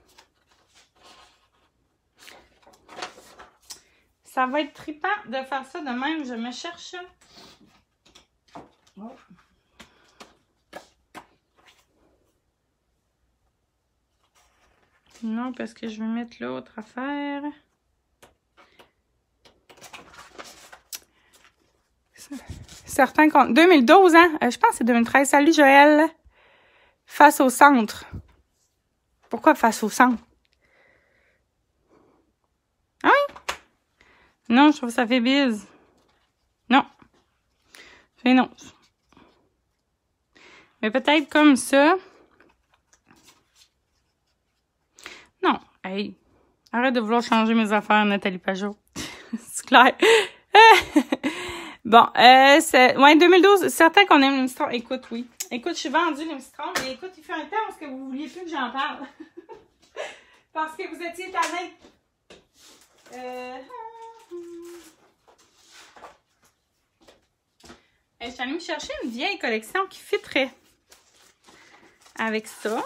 ça va être trippant de faire ça de même. Je me cherche. Oh. Non, parce que je vais mettre l'autre affaire. Certains comptes. 2012, hein? Je pense que c'est 2013. Salut Joël. Face au centre. Pourquoi face au centre? Ah oui? Non, je trouve que ça fait bise. Non. Fait non. Mais peut-être comme ça. Non. Hey. Arrête de vouloir changer mes affaires, Nathalie Pajot. C'est clair. Bon, ouais, 2012, certain qu'on aime Limcitron. Écoute, oui. Écoute, je suis vendue Limcitron, mais écoute, il fait un temps parce que vous vouliez plus que j'en parle. Parce que vous étiez tannés. Je suis allée me chercher une vieille collection qui fitterait avec ça.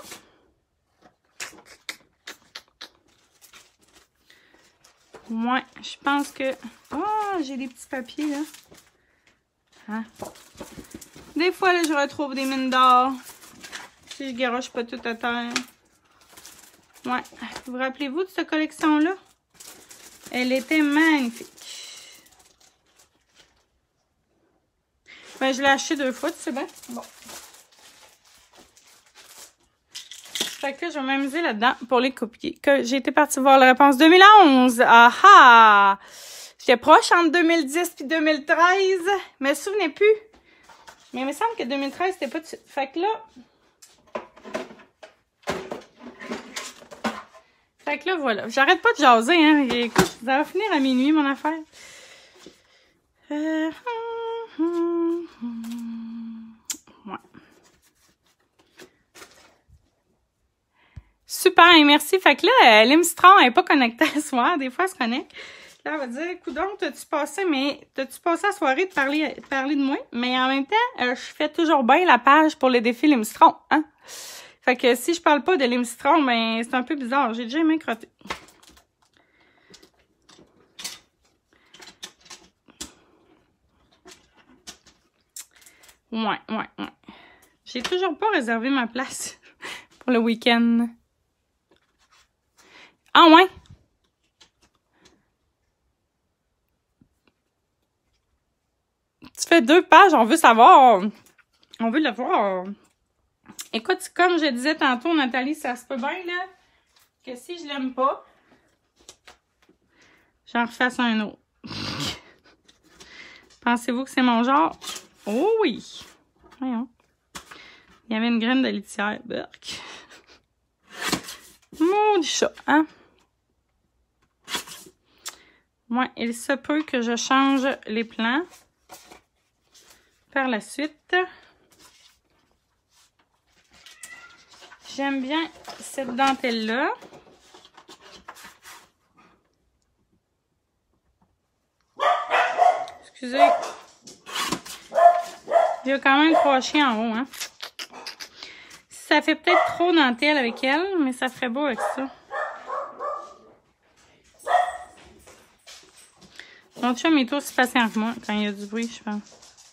Moi, je pense que... Oh, j'ai des petits papiers, là. Hein? Des fois, là, je retrouve des mines d'or. Si je garoche pas tout à terre. Ouais. Vous rappelez-vous de cette collection-là? Elle était magnifique. Ben, je l'ai acheté 2 fois, tu sais bien. Bon. Fait que je vais m'amuser là-dedans pour les copier. Que j'ai été partie voir la réponse 2011. Ah ah! J'étais proche entre 2010 puis 2013. Je me souvenais plus. Mais il me semble que 2013, c'était pas... Fait que là... Fait que là, voilà. J'arrête pas de jaser, hein. Écoute, ça va finir à minuit, mon affaire. Ouais. Super, merci. Fait que là, l'Imstron n'est pas connectée ce soir. Des fois, elle se connecte. Là, elle va dire, coudonc, t'as-tu passé la soirée de parler de moi? Mais en même temps, je fais toujours bien la page pour les défis l'Imstron, hein? Fait que si je parle pas de l'Imstron, ben, c'est un peu bizarre. J'ai déjà aimé crotter. Ouais. J'ai toujours pas réservé ma place pour le week-end. Ah ouais? Tu fais 2 pages, on veut savoir. On veut le voir. Écoute, comme je disais tantôt, Nathalie, ça se peut bien, là, que si je l'aime pas, j'en refasse un autre. Pensez-vous que c'est mon genre? Oh oui! Voyons. Il y avait une graine de litière. Burk. Maudit chat, hein? Ouais, il se peut que je change les plans par la suite. J'aime bien cette dentelle-là. Excusez. Il y a quand même 3 chiens en haut, hein? Ça fait peut-être trop dentelle avec elle, mais ça ferait beau avec ça. Mon chum est aussi patient que moi quand il y a du bruit, je pense.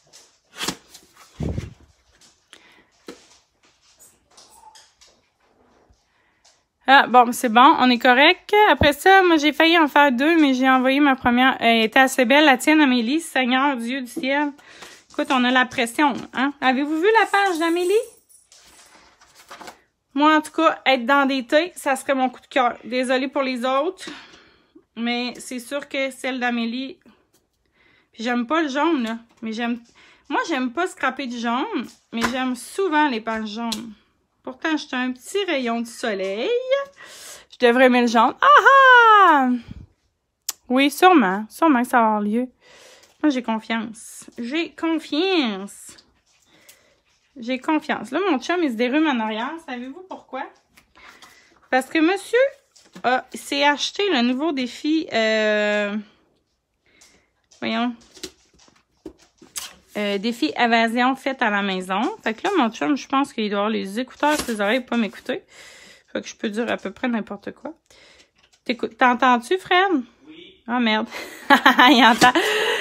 Ah, bon, c'est bon, on est correct. Après ça, moi, j'ai failli en faire 2, mais j'ai envoyé ma première. Elle était assez belle, la tienne, Amélie. Seigneur Dieu du ciel. Écoute, on a la pression, hein? Avez-vous vu la page d'Amélie? Moi, en tout cas, être dans des thés, ça serait mon coup de cœur. Désolée pour les autres, mais c'est sûr que celle d'Amélie... Puis j'aime pas le jaune, là, mais j'aime... Moi, j'aime pas scraper du jaune, mais j'aime souvent les pages jaunes. Pourtant, j'étais un petit rayon du soleil. Je devrais aimer le jaune. Ah ah! Oui, sûrement. Sûrement que ça va avoir lieu. Moi, j'ai confiance. J'ai confiance. J'ai confiance. Là, mon chum, il se dérume en arrière. Savez-vous pourquoi? Parce que monsieur s'est acheté le nouveau défi... Voyons. Défi évasion faite à la maison. Fait que là, mon chum, je pense qu'il doit avoir les écouteurs sur ses oreilles pour pas m'écouter. Fait que je peux dire à peu près n'importe quoi. T'entends-tu, Fred? Oui. Ah, merde. Il entend.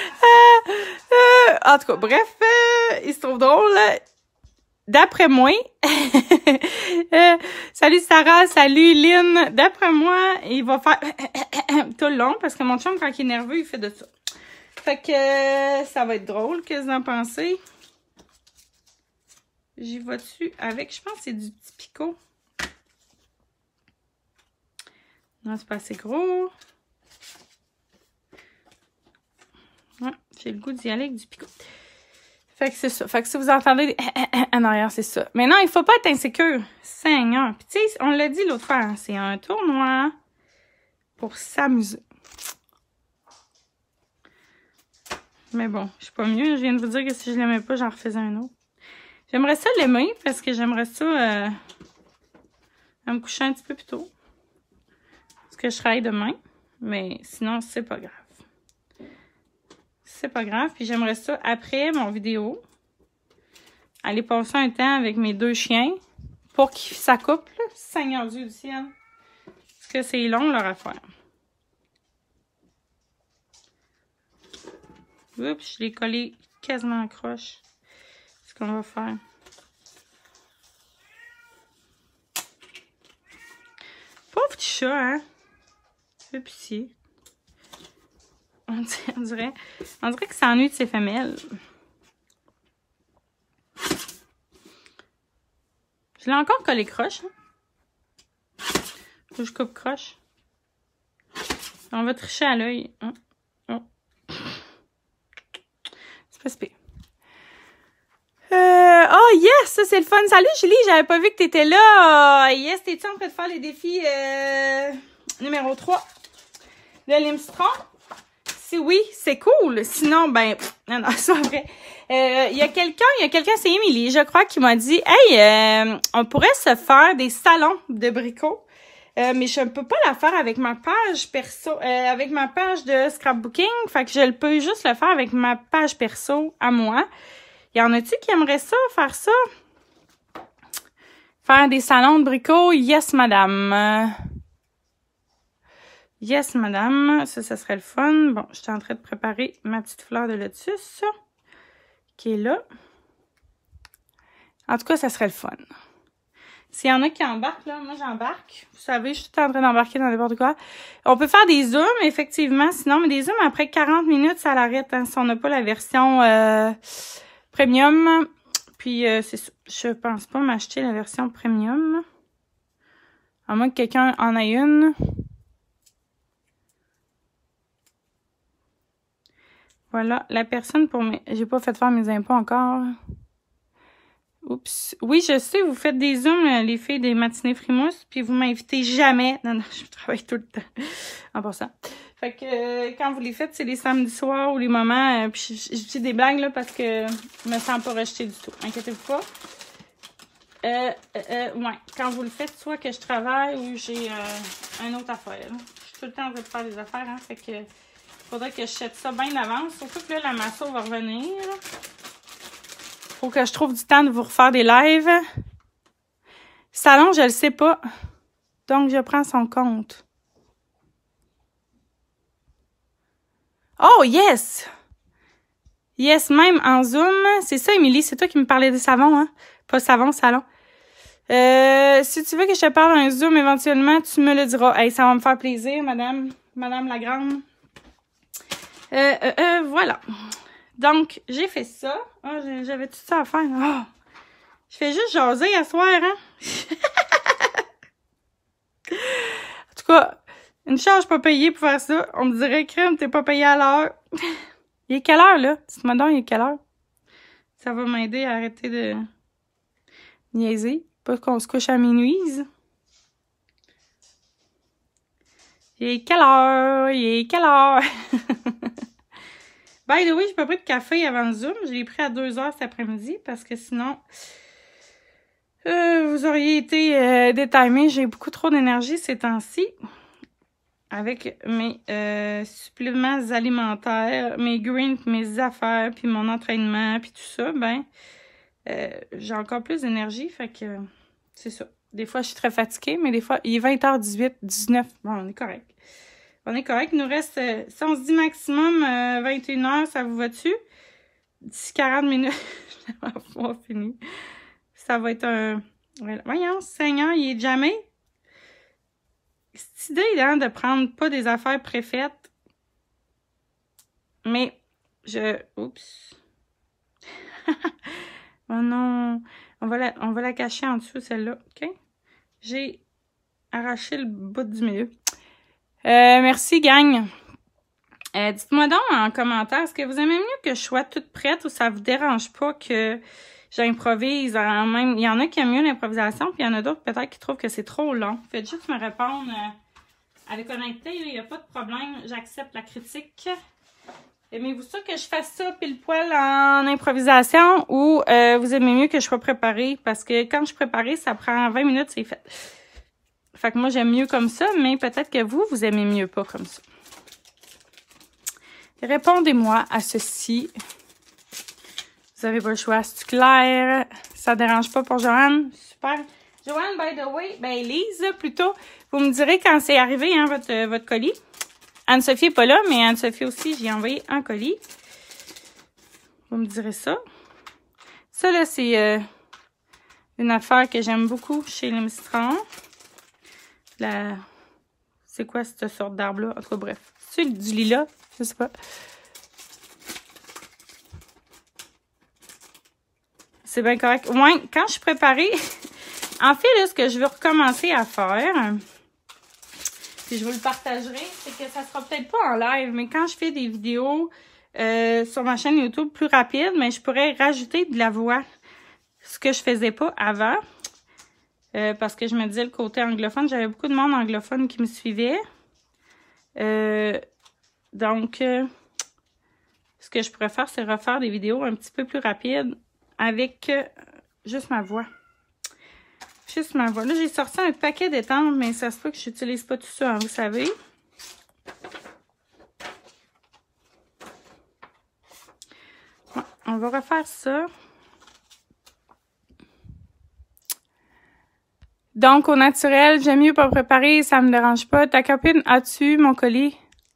En tout cas, bref, il se trouve drôle. D'après moi, salut Sarah, salut Lynn. D'après moi, il va faire tout le long parce que mon chum, quand il est nerveux, il fait de ça. Fait que ça va être drôle. Qu'est-ce que vous en pensez? J'y vais-tu avec, je pense que c'est du petit picot. Non, c'est pas assez gros. Ouais, j'ai le goût d'y aller avec du picot. Fait que c'est ça. Fait que si vous entendez des en arrière, c'est ça. Mais non, il faut pas être insécure. Seigneur. Puis tu sais, on l'a dit l'autre fois, hein, c'est un tournoi pour s'amuser. Mais bon, je suis pas mieux. Je viens de vous dire que si je l'aimais pas, j'en refaisais un autre. J'aimerais ça l'aimer parce que j'aimerais ça me coucher un petit peu plus tôt. Parce que je travaille demain. Mais sinon, c'est pas grave. C'est pas grave. Puis j'aimerais ça, après mon vidéo, aller passer un temps avec mes 2 chiens pour qu'ils s'accouplent. Seigneur Dieu du ciel. Parce que c'est long leur affaire. Oups, je l'ai collé quasiment en croche. C'est ce qu'on va faire. Pauvre petit chat, hein? Ça fait pitié. On dirait que ça ennuie de ses femelles. Je l'ai encore collé croche. Hein? Faut que je coupe croche. On va tricher à l'œil. Oh. Oh. C'est pas si pire. Oh yes, ça c'est le fun. Salut Julie, j'avais pas vu que t'étais là. Yes, t'es-tu en train de faire les défis numéro 3 de l'Imstron? Si oui, c'est cool. Sinon, ben, non, c'est pas vrai. Il y a quelqu'un, c'est Émilie, je crois, qui m'a dit, hey, on pourrait se faire des salons de bricots, mais je ne peux pas la faire avec ma page perso, avec ma page de scrapbooking. Fait que je peux juste le faire avec ma page perso à moi. Y en a-tu qui aimeraient ça, faire ça? Faire des salons de bricots? Yes, madame. Yes, madame. Ça serait le fun. Bon, je suis en train de préparer ma petite fleur de lotus qui est là. En tout cas, ça serait le fun. S'il y en a qui embarquent, là, moi j'embarque. Vous savez, je suis tout en train d'embarquer dans n'importe quoi. On peut faire des zooms, effectivement, sinon, mais des zooms après 40 minutes, ça l'arrête, hein, si on n'a pas la version premium. Puis, c'est ça. Je pense pas m'acheter la version premium. À moins que quelqu'un en ait une. Voilà, la personne pour mes... J'ai pas fait faire mes impôts encore. Oups. Oui, je sais, vous faites des zooms, les filles des matinées frimousse, puis vous m'invitez jamais. Non, non, je travaille tout le temps. En passant. Fait que quand vous les faites, c'est les samedis soirs ou les moments. Puis je dis des blagues, là, parce que je me sens pas rejetée du tout. Inquiétez-vous pas. Ouais. Quand vous le faites, soit que je travaille ou j'ai un autre affaire. Là. Je suis tout le temps en train de faire des affaires, hein. Fait que faudrait que je jette ça bien d'avance. Surtout que là, la masseau va revenir. Faut que je trouve du temps de vous refaire des lives. Salon, je le sais pas. Donc, je prends son compte. Oh, yes! Yes, même en Zoom. C'est ça, Émilie, c'est toi qui me parlais des savons, hein? Pas savon, salon. Si tu veux que je te parle un Zoom éventuellement, tu me le diras. Hey, ça va me faire plaisir, madame la grande. Voilà. Donc, j'ai fait ça. Oh, j'avais tout ça à faire. Oh. Je fais juste jaser à soir, hein? En tout cas, une charge pas payée pour faire ça. On me dirait, crème, t'es pas payé à l'heure. Il est quelle heure, là? Dites-moi donc, il est quelle heure? Ça va m'aider à arrêter de niaiser. Pas qu'on se couche à minuit. Il est quelle heure? Il est quelle heure? By the way, j'ai pas pris de café avant le Zoom. Je l'ai pris à 2h cet après-midi parce que sinon, vous auriez été détimés. J'ai beaucoup trop d'énergie ces temps-ci. Avec mes suppléments alimentaires, mes greens, mes affaires, puis mon entraînement, puis tout ça, ben, j'ai encore plus d'énergie. Fait que c'est ça. Des fois, je suis très fatiguée, mais des fois, il est 20h18, 19. Bon, on est correct. On est correct. Il nous reste, si on se dit maximum 21h, ça vous va-tu? D'ici 40 minutes, je vais avoir fini. Ça va être un... Voyons, Seigneur, il est jamais. Cette idée, hein, de prendre pas des affaires préfaites. Mais, Oups. Oh non. On va la cacher en dessous, celle-là. OK? J'ai arraché le bout du milieu. Merci, gang. Dites-moi donc en commentaire, est-ce que vous aimez mieux que je sois toute prête ou ça vous dérange pas que j'improvise? Même, il y en a qui aiment mieux l'improvisation, puis il y en a d'autres peut-être qui trouvent que c'est trop long. Faites juste me répondre à les connecter, il n'y a pas de problème. J'accepte la critique. Aimez-vous ça que je fasse ça pile poil en improvisation ou vous aimez mieux que je sois préparée? Parce que quand je suis préparée, ça prend 20 minutes, c'est fait. Fait que moi, j'aime mieux comme ça, mais peut-être que vous aimez mieux pas comme ça. Répondez-moi à ceci. Vous avez pas le choix. C'est clair? Ça dérange pas pour Joanne? Super. Joanne, by the way, ben Lise, plutôt, vous me direz quand c'est arrivé, hein, votre colis. Anne-Sophie n'est pas là, mais Anne-Sophie aussi, j'ai envoyé un colis. Vous me direz ça. Ça, là, c'est une affaire que j'aime beaucoup chez l'Imstron. C'est quoi cette sorte d'arbre-là? En tout cas, bref. C'est du lilas? Je sais pas. C'est bien correct. Ouais, quand je suis préparée, En fait, là, ce que je veux recommencer à faire, puis je vous le partagerai, c'est que ça sera peut-être pas en live, mais quand je fais des vidéos sur ma chaîne YouTube plus rapide, mais je pourrais rajouter de la voix. Ce que je faisais pas avant. Parce que je me disais le côté anglophone. J'avais beaucoup de monde anglophone qui me suivait. Donc, ce que je pourrais faire, c'est refaire des vidéos un petit peu plus rapides avec juste ma voix. Juste ma voix. Là, j'ai sorti un paquet d'étampes, mais ça se peut que je n'utilise pas tout ça, hein, vous savez. Bon, on va refaire ça. Donc, au naturel, j'aime mieux pas préparer, ça me dérange pas. Ta copine, as-tu mon colis?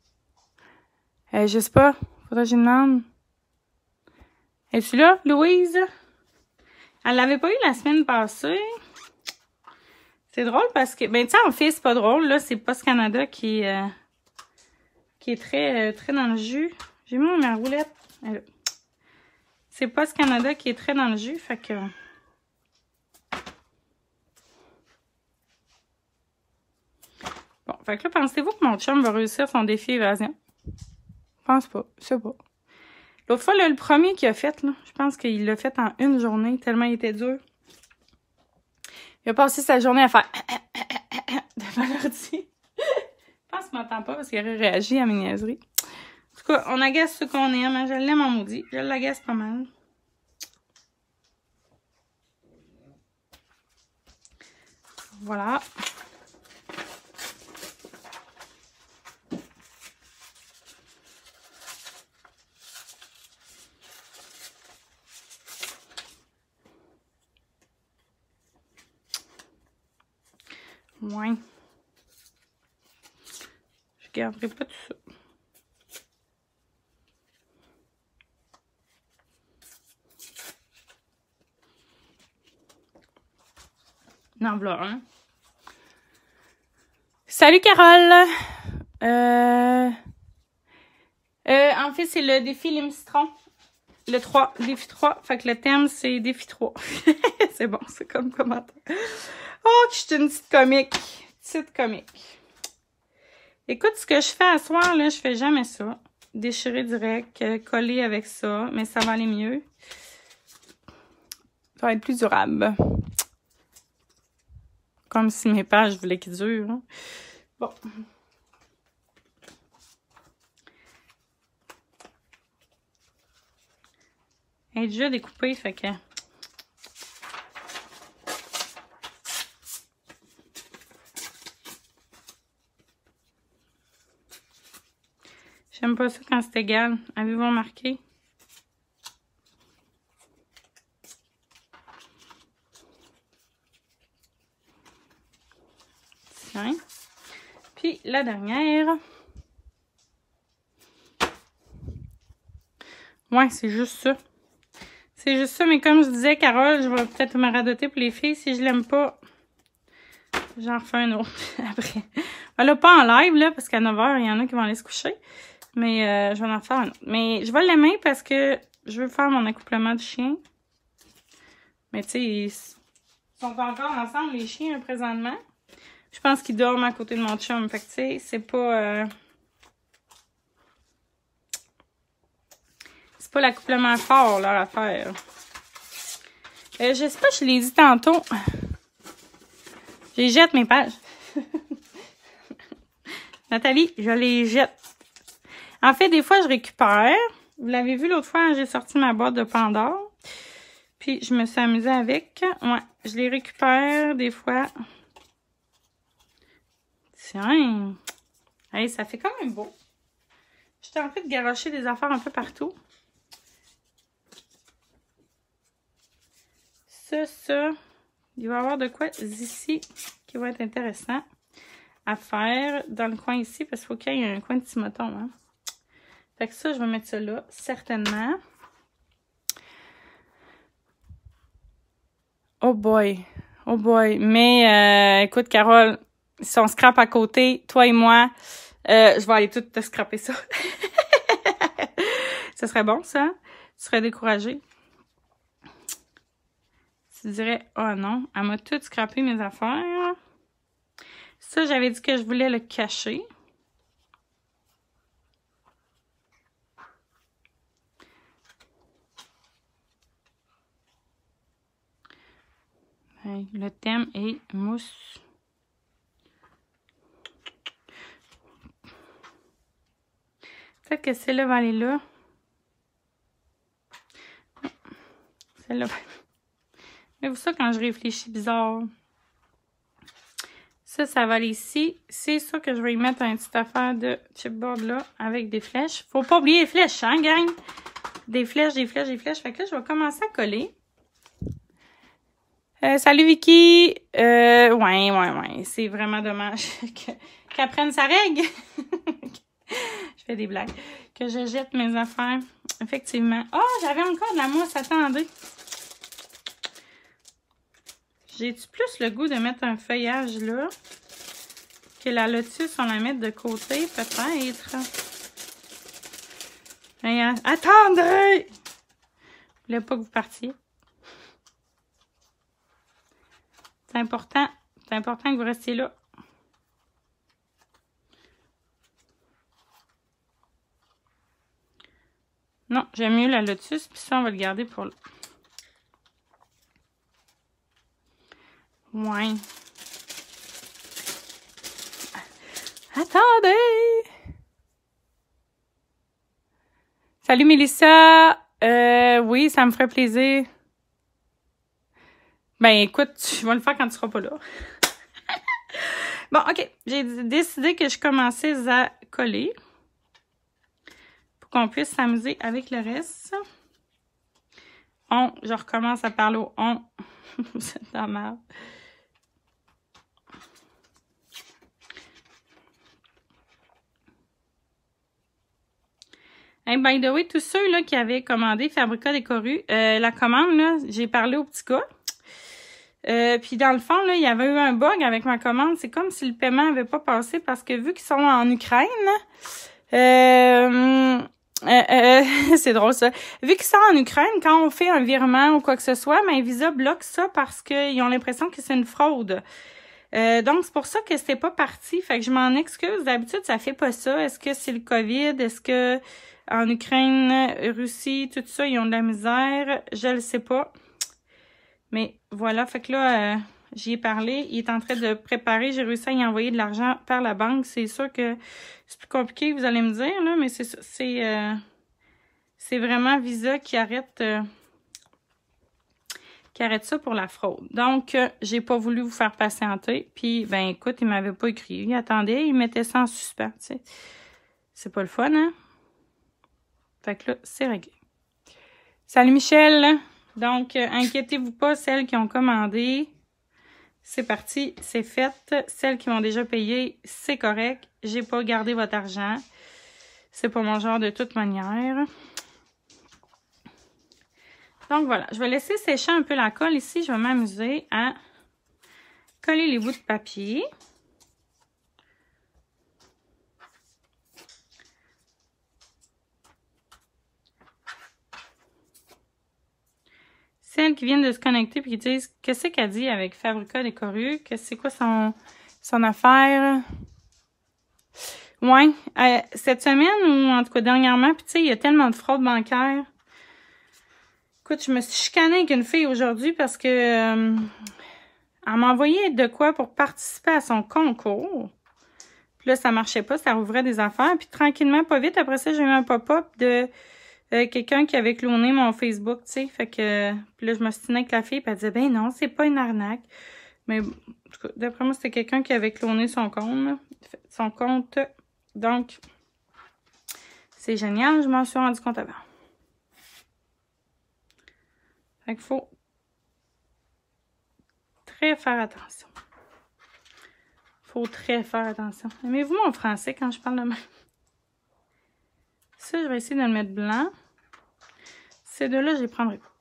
Je sais pas. Faudrait que je demande. Es-tu là, Louise? Elle l'avait pas eu la semaine passée. C'est drôle parce que, ben, tu sais, en fait, c'est pas drôle, là. C'est Post Canada qui est très dans le jus. J'ai mis ma roulette. C'est Post Canada qui est très dans le jus, fait que... Bon, fait que là, pensez-vous que mon chum va réussir son défi évasion? Je pense pas, je sais pas. L'autre fois, là, le premier qu'il a fait, là, je pense qu'il l'a fait en une journée, tellement il était dur. Il a passé sa journée à faire devant l'ordi. Je pense qu'il m'entend pas parce qu'il aurait réagi à mes niaiseries. En tout cas, on agace ce qu'on aime, hein. Je l'aime en maudit. Je l'agace pas mal. Voilà. Ouais. Je garderai pas tout ça. Non, voilà un. Salut Carole! En fait, c'est le défi Lime Citron. Le 3, défi 3. Fait que le thème, c'est défi 3. C'est bon, c'est comme commentaire. Oh, je suis une petite comique. Petite comique. Écoute, ce que je fais à soir, là, je fais jamais ça. Déchirer direct, coller avec ça, mais ça va aller mieux. Ça va être plus durable. Comme si mes pages voulaient qu'ils durent. Hein. Bon. Elle est déjà découpée, fait que... J'aime pas ça quand c'est égal. Avez-vous remarqué? Tiens. Puis la dernière. Ouais, c'est juste ça. C'est juste ça, mais comme je disais, Carole, je vais peut-être me radoter pour les filles. Si je l'aime pas, j'en refais un autre après. Voilà, pas en live, là, parce qu'à 9h, il y en a qui vont aller se coucher. Mais je vais en faire un autre. Mais je vais l'aimer parce que je veux faire mon accouplement de chien. Mais tu sais, ils sont encore ensemble, les chiens, présentement. Je pense qu'ils dorment à côté de mon chum. Fait que tu sais, c'est pas... c'est pas l'accouplement fort, leur affaire. Je sais pas, je l'ai dit tantôt. Je les jette, mes pages. Nathalie, je les jette. En fait, des fois, je récupère. Vous l'avez vu l'autre fois, j'ai sorti ma boîte de Pandore. Puis, je me suis amusée avec. Ouais, je les récupère des fois. Tiens. Hey, ça fait quand même beau. J'étais en train de garocher des affaires un peu partout. Ça. Il va y avoir de quoi ici qui va être intéressant à faire dans le coin ici. Parce qu'il faut qu'il y ait un coin de timoton, hein. Fait que ça, je vais mettre ça là, certainement. Oh boy. Oh boy. Mais, écoute, Carole, si on scrape à côté, toi et moi, je vais aller tout te scraper ça. Ça serait bon, ça? Tu serais découragée? Tu dirais, oh non, elle m'a tout scrappé mes affaires. Ça, j'avais dit que je voulais le cacher. Le thème est mousse. Peut-être que celle-là va aller là. Celle-là va... Mais vous ça, quand je réfléchis bizarre. Ça va aller ici. C'est sûr que je vais y mettre une petite affaire de chipboard là, avec des flèches. Faut pas oublier les flèches, hein, gang? Des flèches, des flèches, des flèches. Fait que là, je vais commencer à coller. Salut Vicky! Ouais. C'est vraiment dommage qu'elle prenne sa règle. Je fais des blagues. Que je jette mes affaires. Effectivement. Oh, j'avais encore de la mousse. Attendez. J'ai-tu plus le goût de mettre un feuillage là? Que la lotus, on la mette de côté, peut-être. Attendez! Je voulais pas que vous partiez. C'est important que vous restiez là. Non, j'aime mieux la lotus, puis ça, on va le garder pour là. Ouais. Attendez! Salut Mélissa! Oui, ça me ferait plaisir. Ben écoute, je vais le faire quand tu seras pas là. Bon, ok. J'ai décidé que je commençais à coller. Pour qu'on puisse s'amuser avec le reste. Je recommence à parler au on. C'est de la merde. Hey, by the way, tous ceux là, qui avaient commandé Fabrica Décoru, la commande, là, j'ai parlé au petit gars. Puis dans le fond, là, il y avait eu un bug avec ma commande. C'est comme si le paiement n'avait pas passé parce que vu qu'ils sont en Ukraine, c'est drôle ça. Vu qu'ils sont en Ukraine, quand on fait un virement ou quoi que ce soit, ben, Visa bloque ça parce qu'ils ont l'impression que c'est une fraude. Donc, c'est pour ça que c'était pas parti. Fait que je m'en excuse. D'habitude, ça fait pas ça. Est-ce que c'est le COVID? Est-ce que en Ukraine, Russie, tout ça, ils ont de la misère? Je le sais pas. Mais voilà, fait que là, j'y ai parlé. Il est en train de préparer. J'ai réussi à y envoyer de l'argent par la banque. C'est sûr que c'est plus compliqué, vous allez me dire, là, mais c'est vraiment Visa qui arrête ça pour la fraude. Donc, j'ai pas voulu vous faire patienter. Puis, ben écoute, il m'avait pas écrit. Il attendait, il mettait ça en suspens, tu sais. C'est pas le fun, hein? Fait que là, c'est réglé. Salut Michel! Donc, inquiétez-vous pas, celles qui ont commandé, c'est parti, c'est fait. Celles qui m'ont déjà payé, c'est correct. J'ai pas gardé votre argent. C'est pas mon genre de toute manière. Donc, voilà. Je vais laisser sécher un peu la colle ici. Je vais m'amuser à coller les bouts de papier. Celles qui viennent de se connecter et qui disent qu'est-ce qu'elle dit avec Fabrica Décoru, que c'est quoi son affaire. Ouais, cette semaine ou en tout cas dernièrement, puis tu sais, il y a tellement de fraude bancaire. Écoute, je me suis chicanée avec une fille aujourd'hui parce que elle m'a envoyé de quoi pour participer à son concours. Puis là, ça marchait pas, ça rouvrait des affaires. Puis tranquillement, pas vite, après ça, j'ai eu un pop-up de quelqu'un qui avait cloné mon Facebook, tu sais. Fait que, puis là, je me suis tenue avec la fille, puis elle disait, ben non, c'est pas une arnaque. Mais, en tout cas, d'après moi, c'était quelqu'un qui avait cloné son compte. Donc, c'est génial, je m'en suis rendu compte avant. Fait qu'il faut très faire attention. Faut très faire attention. Aimez-vous mon français quand je parle de même? Ça, je vais essayer de le mettre blanc. Ces deux-là, je les prendrai pas.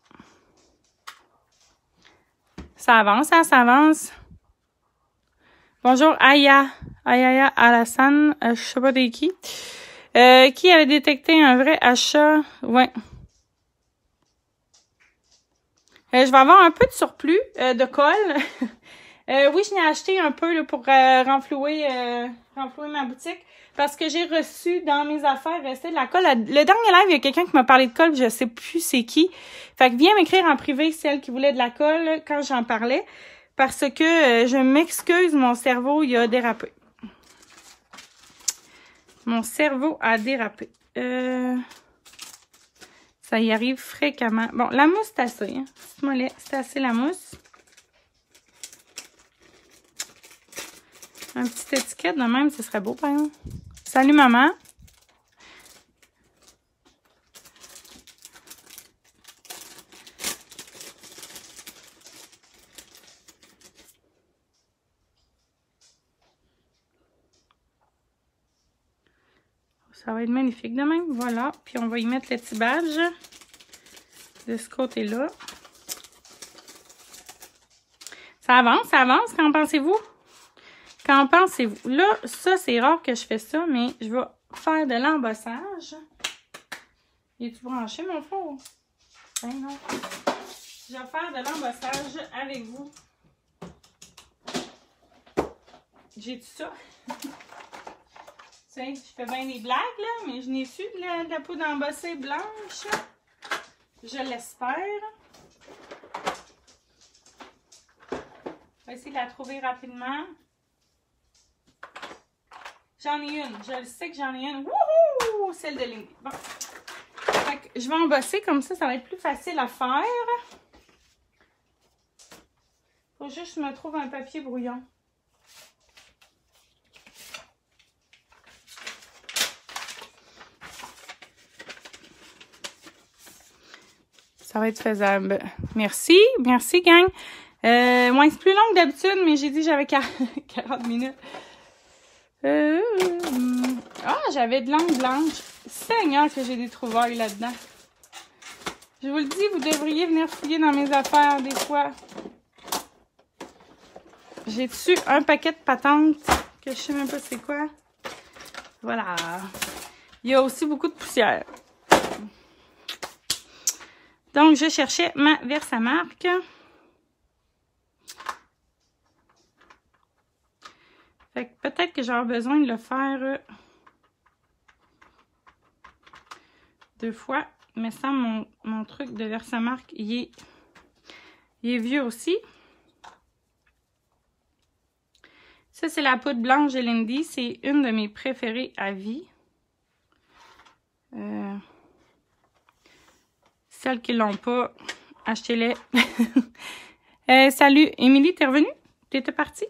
Ça avance, hein, ça avance. Bonjour, Aya Alassane. Je sais pas de qui. Qui avait détecté un vrai achat? Ouais. Je vais avoir un peu de surplus de colle. Oui, je n'ai acheté un peu là, pour renflouer ma boutique. Parce que j'ai reçu dans mes affaires, restait de la colle. Le dernier live, il y a quelqu'un qui m'a parlé de colle, je sais plus c'est qui. Fait que viens m'écrire en privé, celle qui voulait de la colle, quand j'en parlais. Parce que je m'excuse, mon cerveau, il a dérapé. Mon cerveau a dérapé. Ça y arrive fréquemment. Bon, la mousse, c'est assez. Hein? C'est assez la mousse. Un petit étiquette de même, ce serait beau, par exemple. Salut, maman. Ça va être magnifique de même. Voilà. Puis, on va y mettre le petit badge de ce côté-là. Ça avance, ça avance. Qu'en pensez-vous? Qu'en pensez-vous? Là, ça, c'est rare que je fais ça, mais je vais faire de l'embossage. Es-tu branché, mon four? Ben non. Je vais faire de l'embossage avec vous. J'ai tout ça. Tu sais, je fais bien des blagues, là, mais je n'ai su de la poudre embossée blanche. Je l'espère. Je vais essayer de la trouver rapidement. J'en ai une. Je le sais que j'en ai une. Wouhou! Celle de Lindy. Bon. Fait que je vais embosser comme ça va être plus facile à faire. Faut juste que je me trouve un papier brouillon. Ça va être faisable. Merci. Merci, gang. Ouais, c'est plus long que d'habitude, mais j'ai dit que j'avais 40 minutes. Ah, j'avais de l'encre blanche. Seigneur que j'ai des trouvailles là-dedans. Je vous le dis, vous devriez venir fouiller dans mes affaires des fois. J'ai dessus un paquet de patentes que je sais même pas c'est quoi. Voilà. Il y a aussi beaucoup de poussière. Donc, je cherchais ma Versamark. Fait que peut-être que j'aurai besoin de le faire 2 fois. Mais ça, mon truc de Versamark, il est vieux aussi. Ça, c'est la poudre blanche de Lindy. C'est une de mes préférées à vie. Celles qui ne l'ont pas, achetez-les. Salut, Émilie, t'es revenue? T'étais partie?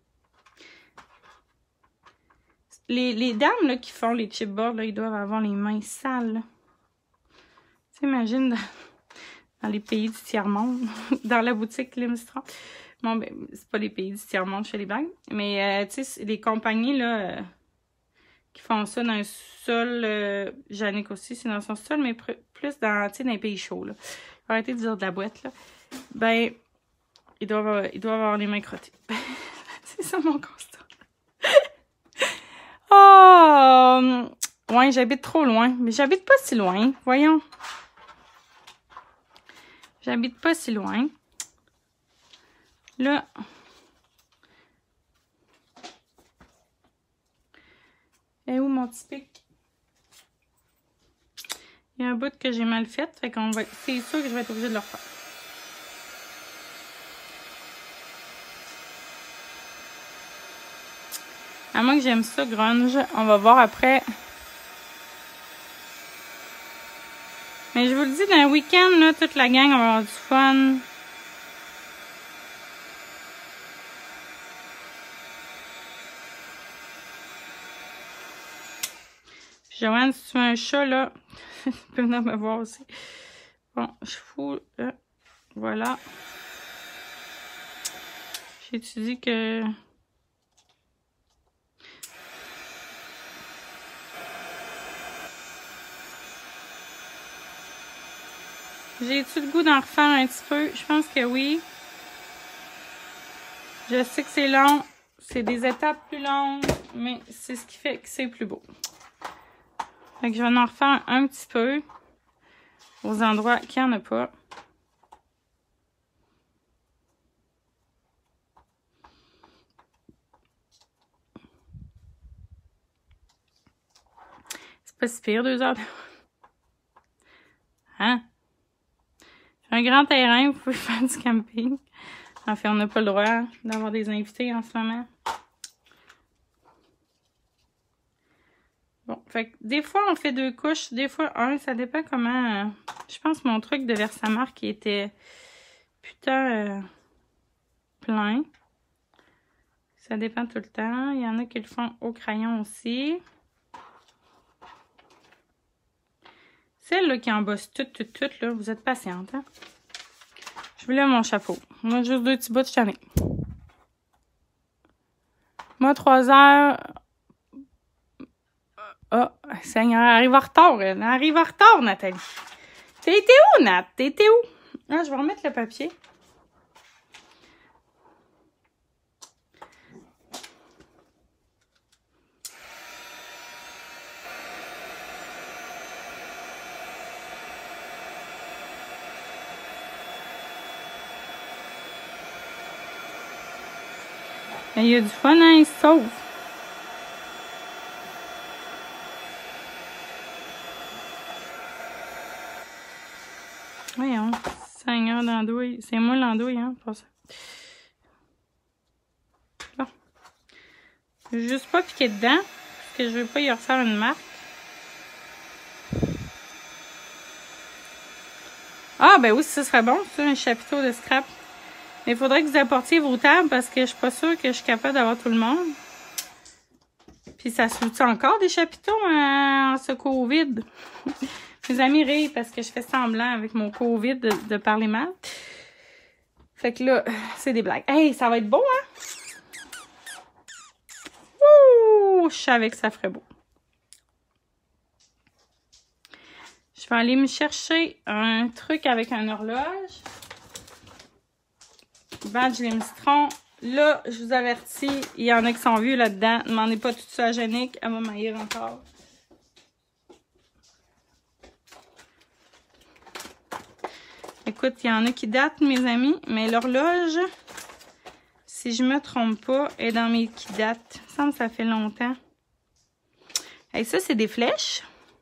Les dames là, qui font les chipboards, là, ils doivent avoir les mains sales. Tu imagines dans les pays du tiers-monde, dans la boutique Limstrom. Bon, ben, c'est pas les pays du tiers-monde, je fais les blagues. Mais, tu sais, les compagnies, là, qui font ça dans un sol, Jannick aussi, c'est dans son sol, mais plus dans, tu sais, dans les pays chauds, là. Arrêtez de dire de la boîte, là. Ben, ils doivent avoir les mains crottées. C'est ça mon constat. Oh! Ouais, j'habite trop loin. Mais j'habite pas si loin. Voyons. J'habite pas si loin. Là. Et où mon petit pic? Il y a un bout que j'ai mal fait. Fait qu'on va. C'est sûr que je vais être obligée de le refaire. À moins que j'aime ça, grunge. On va voir après. Mais je vous le dis, dans le week-end, là, toute la gang, on va avoir du fun. Puis, Joanne, si tu veux un chat, là, tu peux venir me voir aussi. Bon, je fous. Voilà. J'ai-tu dit que... J'ai-tu le goût d'en refaire un petit peu? Je pense que oui. Je sais que c'est long. C'est des étapes plus longues, mais c'est ce qui fait que c'est plus beau. Fait que je vais en refaire un petit peu aux endroits qu'il n'y en a pas. C'est pas si pire, 2 heures. Hein? J'ai un grand terrain, vous pouvez faire du camping. En fait, on n'a pas le droit d'avoir des invités en ce moment. Bon, fait que des fois, on fait 2 couches, des fois 1, ça dépend comment... je pense que mon truc de Versamark qui était putain plein. Ça dépend tout le temps. Il y en a qui le font au crayon aussi. Celle là, qui embosse tout, là, vous êtes patiente, hein? Je voulais mon chapeau. Moi, juste 2 petits bouts de chaîne. Moi, 3 heures... Oh, Seigneur, elle arrive en retard, elle. Elle arrive en retard, Nathalie. T'étais où, Nat? T'étais où? Ah, je vais remettre le papier. Il y a du fun, hein? Il se sauve. Voyons, Seigneur d'andouille. C'est moi l'andouille, hein, pour ça. Bon. Je veux juste pas piquer dedans, parce que je veux pas y refaire une marque. Ah, ben oui, ça serait bon, ça, un chapiteau de scrap. Mais il faudrait que vous apportiez vos tables, parce que je suis pas sûre que je suis capable d'avoir tout le monde. Puis ça se loue encore des chapiteaux en ce Covid? Mes amis rient parce que je fais semblant avec mon Covid de parler mal. Fait que là, c'est des blagues. Hey, ça va être beau, hein? Ouh! Je savais que ça ferait beau. Je vais aller me chercher un truc avec un horloge. Badge les mistrons. Là, je vous avertis, il y en a qui sont vus là-dedans. Ne demandez pas tout ça à Jannick. Elle va m'haïr encore. Écoute, il y en a qui datent, mes amis, mais l'horloge, si je me trompe pas, est dans mes qui datent. Il me semble que ça fait longtemps. Et ça, c'est des flèches.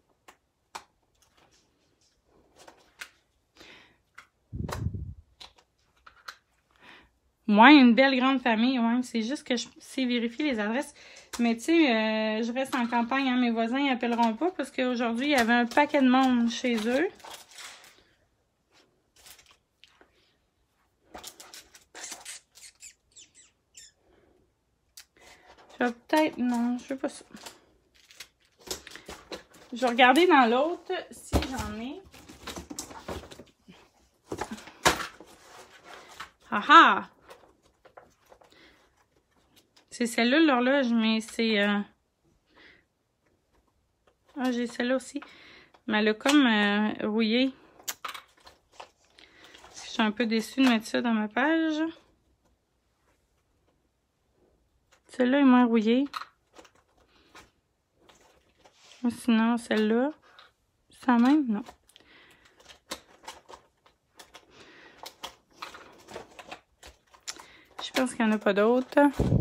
Ouais, une belle grande famille, ouais. C'est juste que je sais vérifier les adresses. Mais tu sais, je reste en campagne, hein. Mes voisins ils appelleront pas parce qu'aujourd'hui, il y avait un paquet de monde chez eux. Je vais peut-être... Non, je veux pas ça. Je vais regarder dans l'autre si j'en ai. Ah ah! C'est celle-là l'horloge, mais c'est... Ah, j'ai celle-là aussi. Mais elle a comme rouillé. Je suis un peu déçue de mettre ça dans ma page. Celle-là est moins rouillée. Sinon, celle-là. C'est la même? Non. Je pense qu'il n'y en a pas d'autres.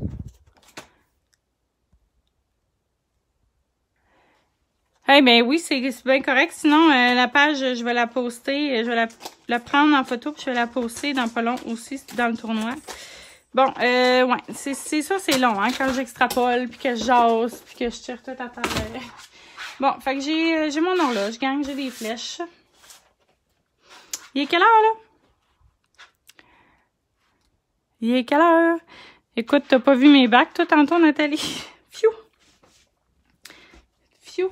Eh bien oui, c'est bien correct. Sinon, la page, je vais la poster. Je vais la prendre en photo puis je vais la poster dans pas long aussi dans le tournoi. Bon, ouais, c'est ça, c'est long, hein, quand j'extrapole, puis que je jase, puis que je tire tout à travers. Bon, fait que j'ai mon horloge, gang, j'ai des flèches. Il est quelle heure, là? Il est quelle heure? Écoute, t'as pas vu mes bacs, toi, tantôt, Nathalie? Fiou! Fiou!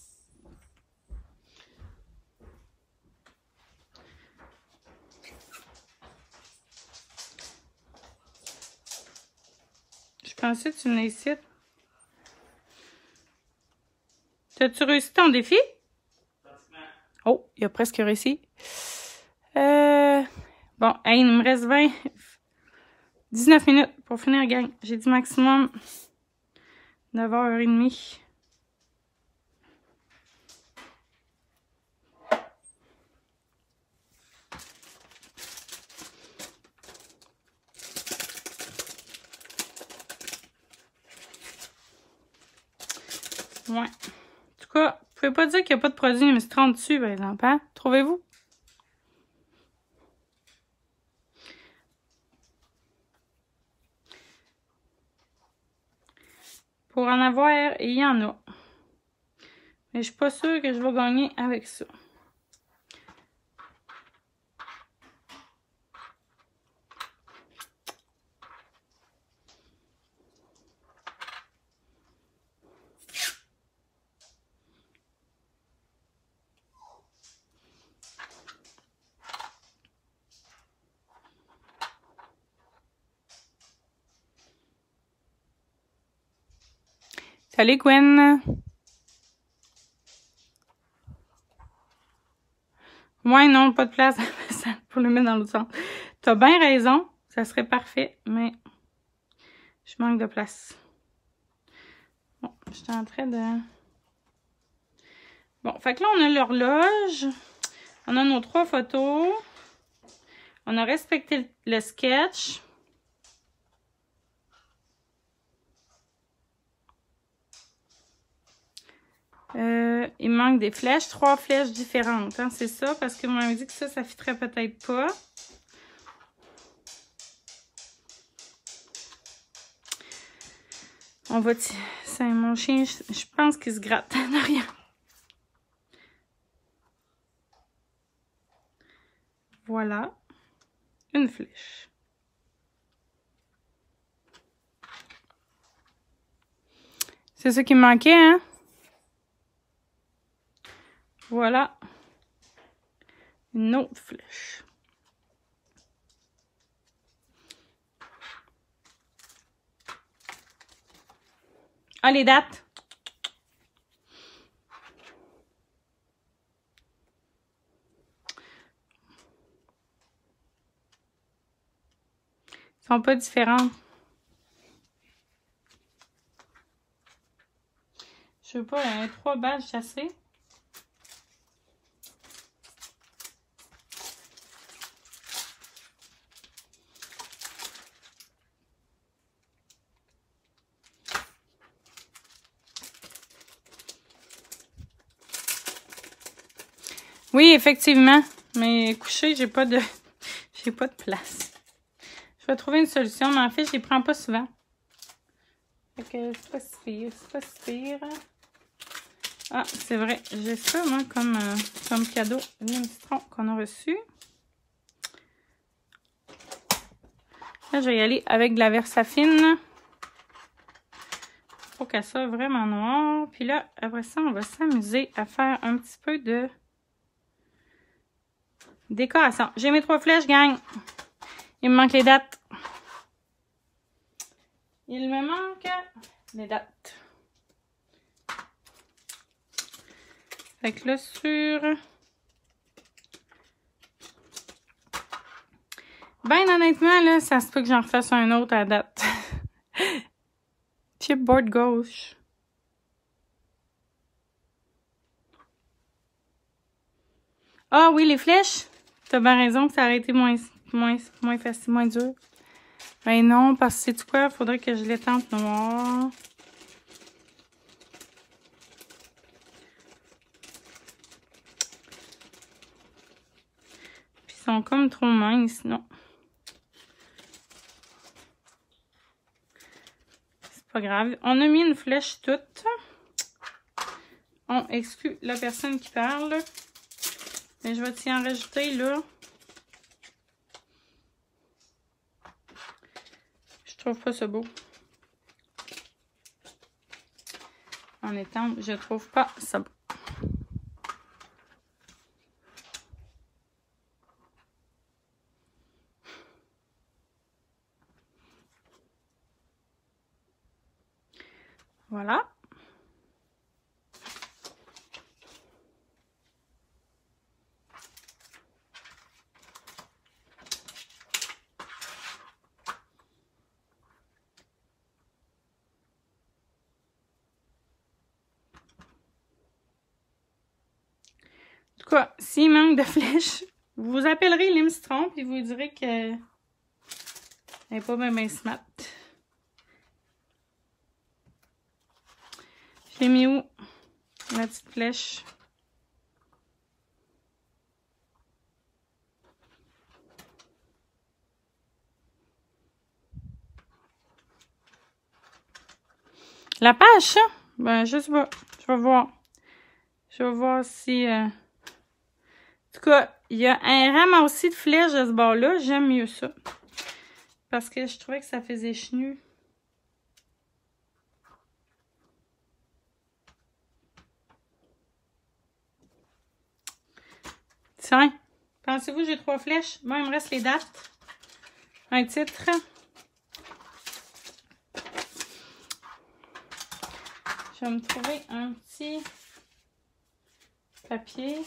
Je pensais que tu venais ici. T'as-tu réussi ton défi? Oh, il a presque réussi. Bon, hey, il me reste 19 minutes pour finir, gang. J'ai dit maximum 9h30. Ouais. En tout cas, pouvez pas dire qu'il n'y a pas de produit Limestron dessus, par exemple, hein? Trouvez-vous? Pour en avoir, il y en a. Mais je suis pas sûre que je vais gagner avec ça. Salut Gwen! Ouais, non, pas de place pour le mettre dans l'autre sens. T'as bien raison, ça serait parfait, mais je manque de place. Bon, je suis en train de... Bon, fait que là, on a l'horloge. On a nos 3 photos. On a respecté le sketch. Il manque des flèches, 3 flèches différentes, hein, c'est ça, parce que vous m'avez dit que ça fitterait peut-être pas. On va... C'est mon chien, je pense qu'il se gratte de rien. Voilà. Une flèche. C'est ça qui me manquait, hein? Voilà. Une autre flèche. Ah, les dates. Ils sont pas différentes. Je sais pas, il y a 3 badges chassés. Oui, effectivement. Mais couché, j'ai pas de place. Je vais trouver une solution, mais en fait, je les prends pas souvent. Fait que c'est pas si pire. C'est pas si pire. Ah, c'est vrai. J'ai ça, moi, comme cadeau. Limestron qu'on a reçu. Là, je vais y aller avec de la Versafine. Faut qu'elle soit vraiment noire. Puis là, après ça, on va s'amuser à faire un petit peu de décoration. J'ai mes 3 flèches, gang. Il me manque les dates. Il me manque les dates. Fait que là, sur... Ben, honnêtement, là, ça se peut que j'en refasse un autre à date. Chipboard gauche. Ah oui, les flèches. T'as bien raison que ça aurait été moins facile, moins dur. Ben non, parce que c'est quoi? Faudrait que je les tente noir. Puis ils sont comme trop minces, non. C'est pas grave. On a mis une flèche toute. On exclut la personne qui parle. Mais je vais t'y en rajouter là. Je trouve pas ça beau. En étant, je trouve pas ça beau. Voilà. En tout cas, s'il manque de flèches, vous appellerez Limestron puis vous direz que elle n'est pas bien smart. Je l'ai mis où? La petite flèche. La page, ça? Ben, je sais pas. Je vais voir. Je vais voir si... En tout cas, il y a un ramassis de flèches de ce bord-là. J'aime mieux ça. Parce que je trouvais que ça faisait chenu. Tiens. Pensez-vous que j'ai 3 flèches? Bon, il me reste les dates. Un titre. Je vais me trouver un petit papier.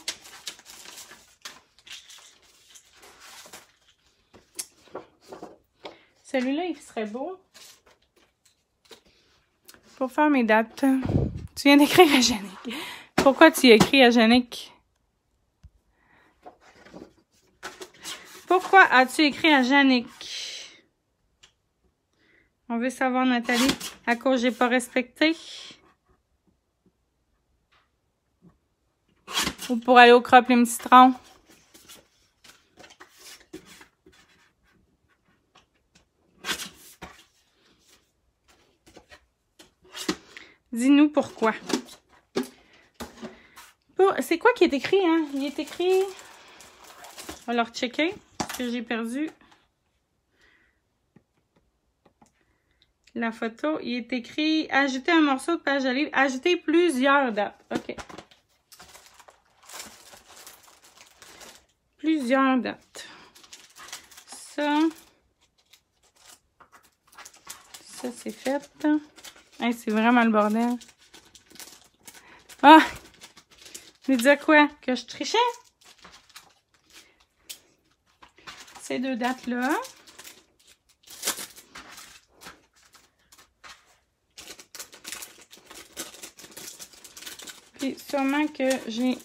Celui-là, il serait beau pour faire mes dates. Tu viens d'écrire à Jannick. Pourquoi tu écris à Jannick? Pourquoi as-tu écrit à Jannick? On veut savoir, Nathalie, à cause j'ai pas respecté. Ou pour aller au crop les citrons. Dis-nous pourquoi. C'est quoi qui est écrit, hein? Il est écrit... On va le rechecker, parce que j'ai perdu la photo. Il est écrit « Ajouter un morceau de page de livre. Ajouter plusieurs dates. » OK. Plusieurs dates. Ça, c'est fait. Hey, c'est vraiment le bordel. Ah! Je me disais quoi? Que je trichais? Ces 2 dates-là. Puis sûrement que j'ai...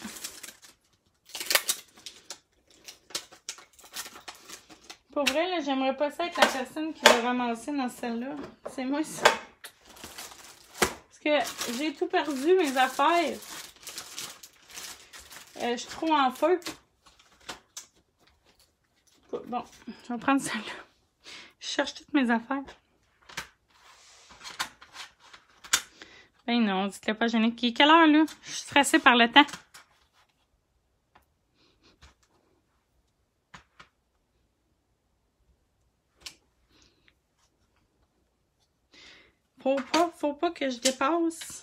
Pour vrai, là, j'aimerais pas ça être la personne qui va ramasser dans celle-là. C'est moi, ça. Parce que j'ai tout perdu, mes affaires. Je suis trop en feu. Bon, je vais prendre celle-là. Je cherche toutes mes affaires. Ben non, dites-le pas, Jannick. Il est quelle heure, là? Je suis stressée par le temps. Faut pas que je dépasse.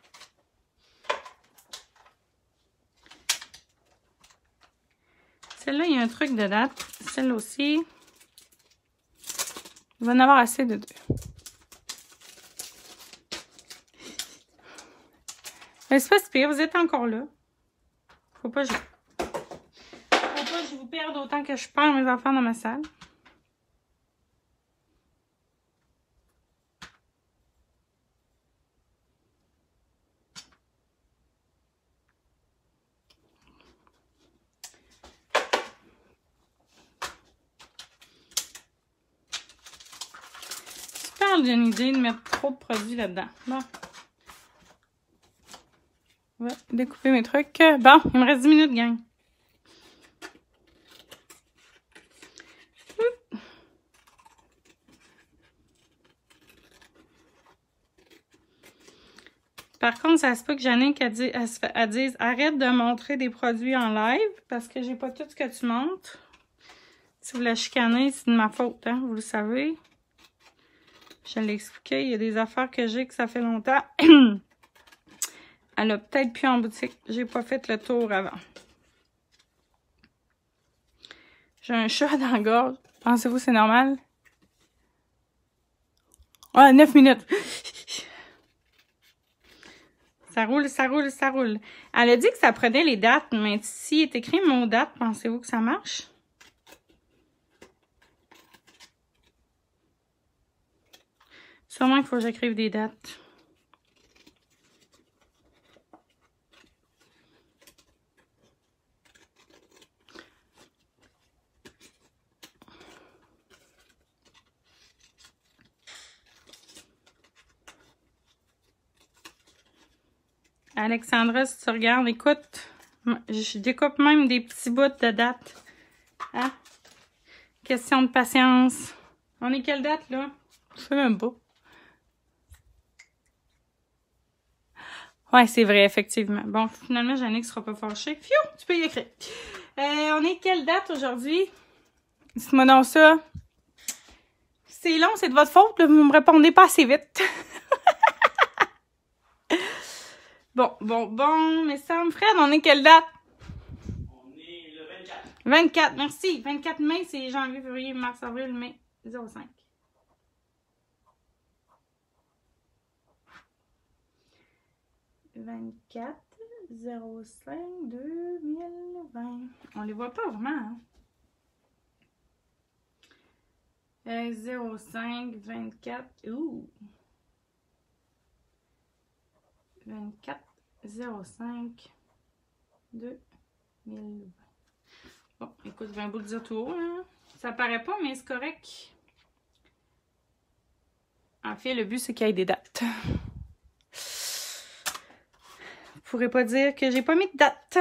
Celle-là, il y a un truc de date. Celle-là aussi. Il va en avoir assez de 2. Mais c'est pas si pire, vous êtes encore là. Faut pas que je vous perde autant que je perds mes affaires dans ma salle. J'ai une idée de mettre trop de produits là-dedans. Bon. On va découper mes trucs. Bon, il me reste 10 minutes, gang. Par contre, ça se peut que Jannick elle dise arrête de montrer des produits en live parce que j'ai pas tout ce que tu montres. Si vous la chicanez, c'est de ma faute, hein, vous le savez. Je l'ai expliqué, il y a des affaires que j'ai que ça fait longtemps. Elle a peut-être plus en boutique. J'ai pas fait le tour avant. J'ai un chat dans la gorge. Pensez-vous c'est normal? Ah, 9 minutes. Ça roule, ça roule, ça roule. Elle a dit que ça prenait les dates, mais s'il est écrit mon date, pensez-vous que ça marche? Sûrement qu'il faut que j'écrive des dates. Alexandra, si tu regardes, écoute, je découpe même des petits bouts de date. Hein? Question de patience. On est quelle date, là? Je sais même pas. Ouais, c'est vrai, effectivement. Bon, finalement, Jannick sera pas fâchée. Fiou, tu peux y écrire. On est quelle date aujourd'hui? Dites-moi donc ça. C'est long, c'est de votre faute, là. Vous me répondez pas assez vite. Bon. Mais Sam, Fred, on est quelle date? On est le 24. 24, merci. 24 mai, c'est janvier, février, mars, avril, mai 05. « 24 05 2020. On les voit pas vraiment, hein? 05 24. Ouh! 24 05 2020. Bon, écoute, je vais un bout de dire tout haut, hein? Ça paraît pas, mais c'est correct. En fait, le but, c'est qu'il y ait des dates. Vous pourrez pas dire que j'ai pas mis de date.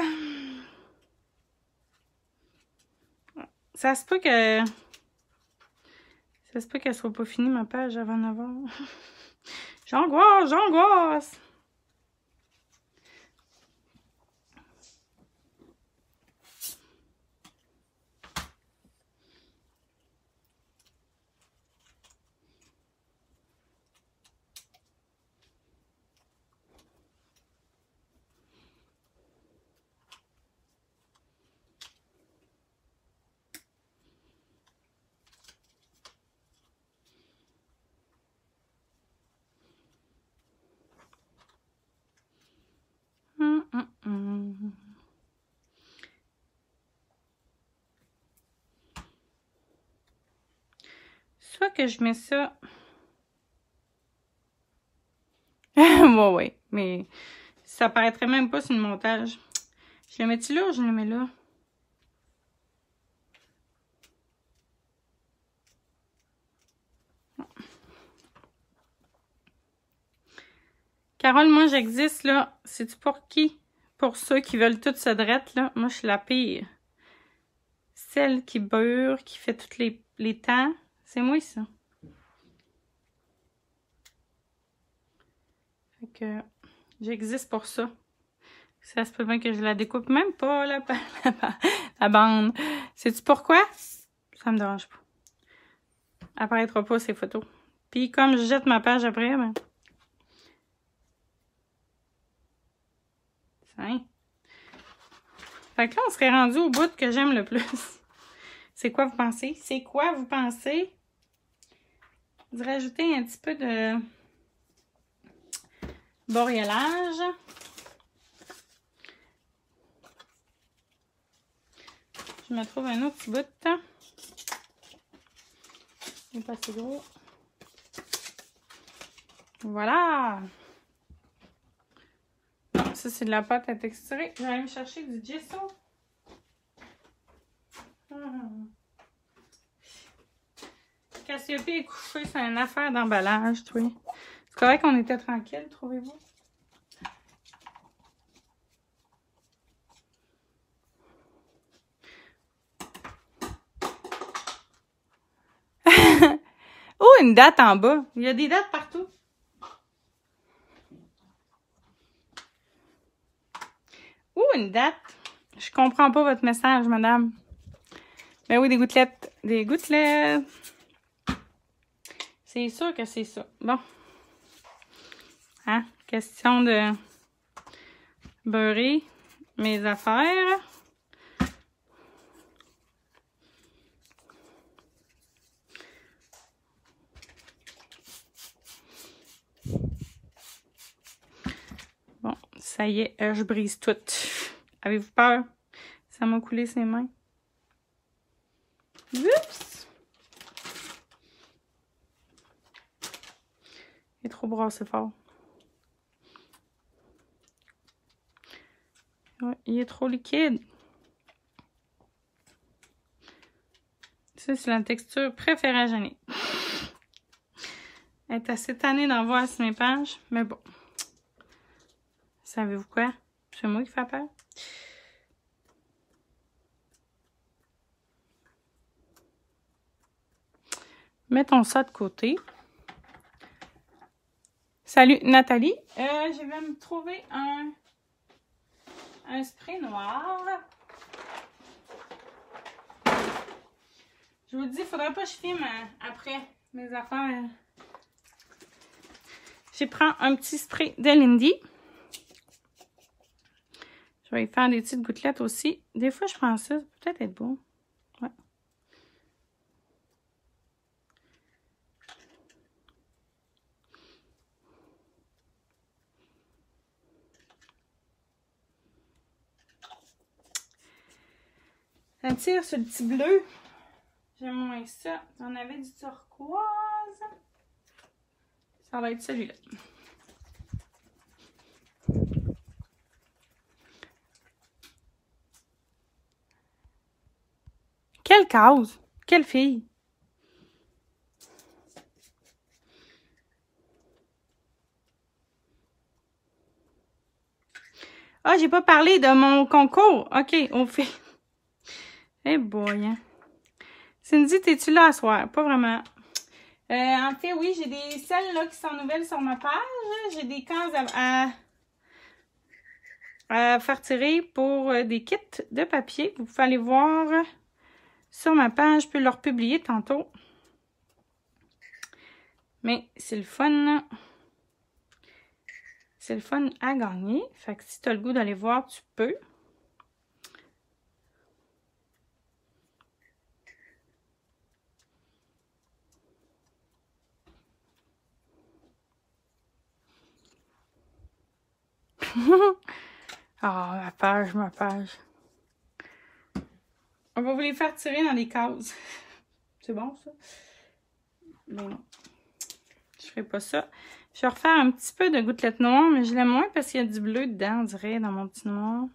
Ça se peut que... Ça se peut qu'elle soit pas finie, ma page, avant 9h. J'angoisse! Soit que je mets ça... ouais, mais ça paraîtrait même pas sur le montage. Je le mets-tu là ou je le mets là? Carole, moi j'existe là. C'est-tu pour qui? Pour ceux qui veulent tout se drette là. Moi je suis la pire. Celle qui beurre, qui fait tous les temps. C'est moi ça. Fait que j'existe pour ça. Ça se peut bien que je la découpe même pas, la bande. Sais-tu pourquoi? Ça me dérange pas. Apparaîtra pas ces photos. Puis comme je jette ma page après, ben... Tiens. Fait que là, on serait rendu au bout que j'aime le plus. C'est quoi vous pensez? C'est quoi vous pensez? Je vais rajouter un petit peu de boréalage. Je me trouve un autre petit bout. Il n'est pas assez gros. Voilà! Non, ça c'est de la pâte à texturer. Je vais aller me chercher du gesso. Cassiope est couché, c'est une affaire d'emballage, tu vois. C'est correct qu'on était tranquille, trouvez-vous? Oh, une date en bas. Il y a des dates partout. Oh, une date. Je comprends pas votre message, madame. Ben oui, des gouttelettes. Des gouttelettes. C'est sûr que c'est ça. Bon. Hein? Question de beurrer mes affaires. Bon, ça y est, je brise tout. Avez-vous peur? Ça m'a coulé ses mains. Oups! Il est trop brassé fort. Ouais, il est trop liquide. Ça, c'est la texture préférée à Jannick. Elle est assez tannée d'en voir sur mes pages, mais bon. Savez-vous quoi? C'est moi qui fais peur. Mettons ça de côté. Salut Nathalie. Je vais me trouver un spray noir. Je vous dis, il ne faudrait pas que je filme après mes affaires. Je prends un petit spray de Lindy. Je vais y faire des petites gouttelettes aussi. Des fois, je prends ça. Ça peut peut-être être beau. Ouais. Ça tire sur le petit bleu. J'aime moins ça. On avait du turquoise. Ça va être celui-là. Quelle cause? Quelle fille? Ah, j'ai pas parlé de mon concours. OK, on fait. Eh boy, hein. Cindy, t'es-tu là à soir? Pas vraiment. En fait, oui, j'ai des celles là qui sont nouvelles sur ma page. J'ai des cases à faire tirer pour des kits de papier. Vous pouvez aller voir sur ma page. Je peux leur publier tantôt. Mais c'est le fun. C'est le fun à gagner. Fait que si tu as le goût d'aller voir, tu peux. Ah, ma page, ma page. On va vous les faire tirer dans les cases. C'est bon, ça? Mais non. Je ferai pas ça. Je vais refaire un petit peu de gouttelettes noires, mais je l'aime moins parce qu'il y a du bleu dedans, on dirait, dans mon petit noir.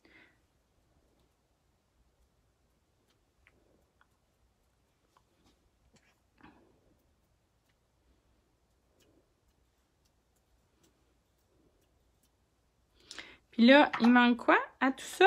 Puis là, il manque quoi à tout ça?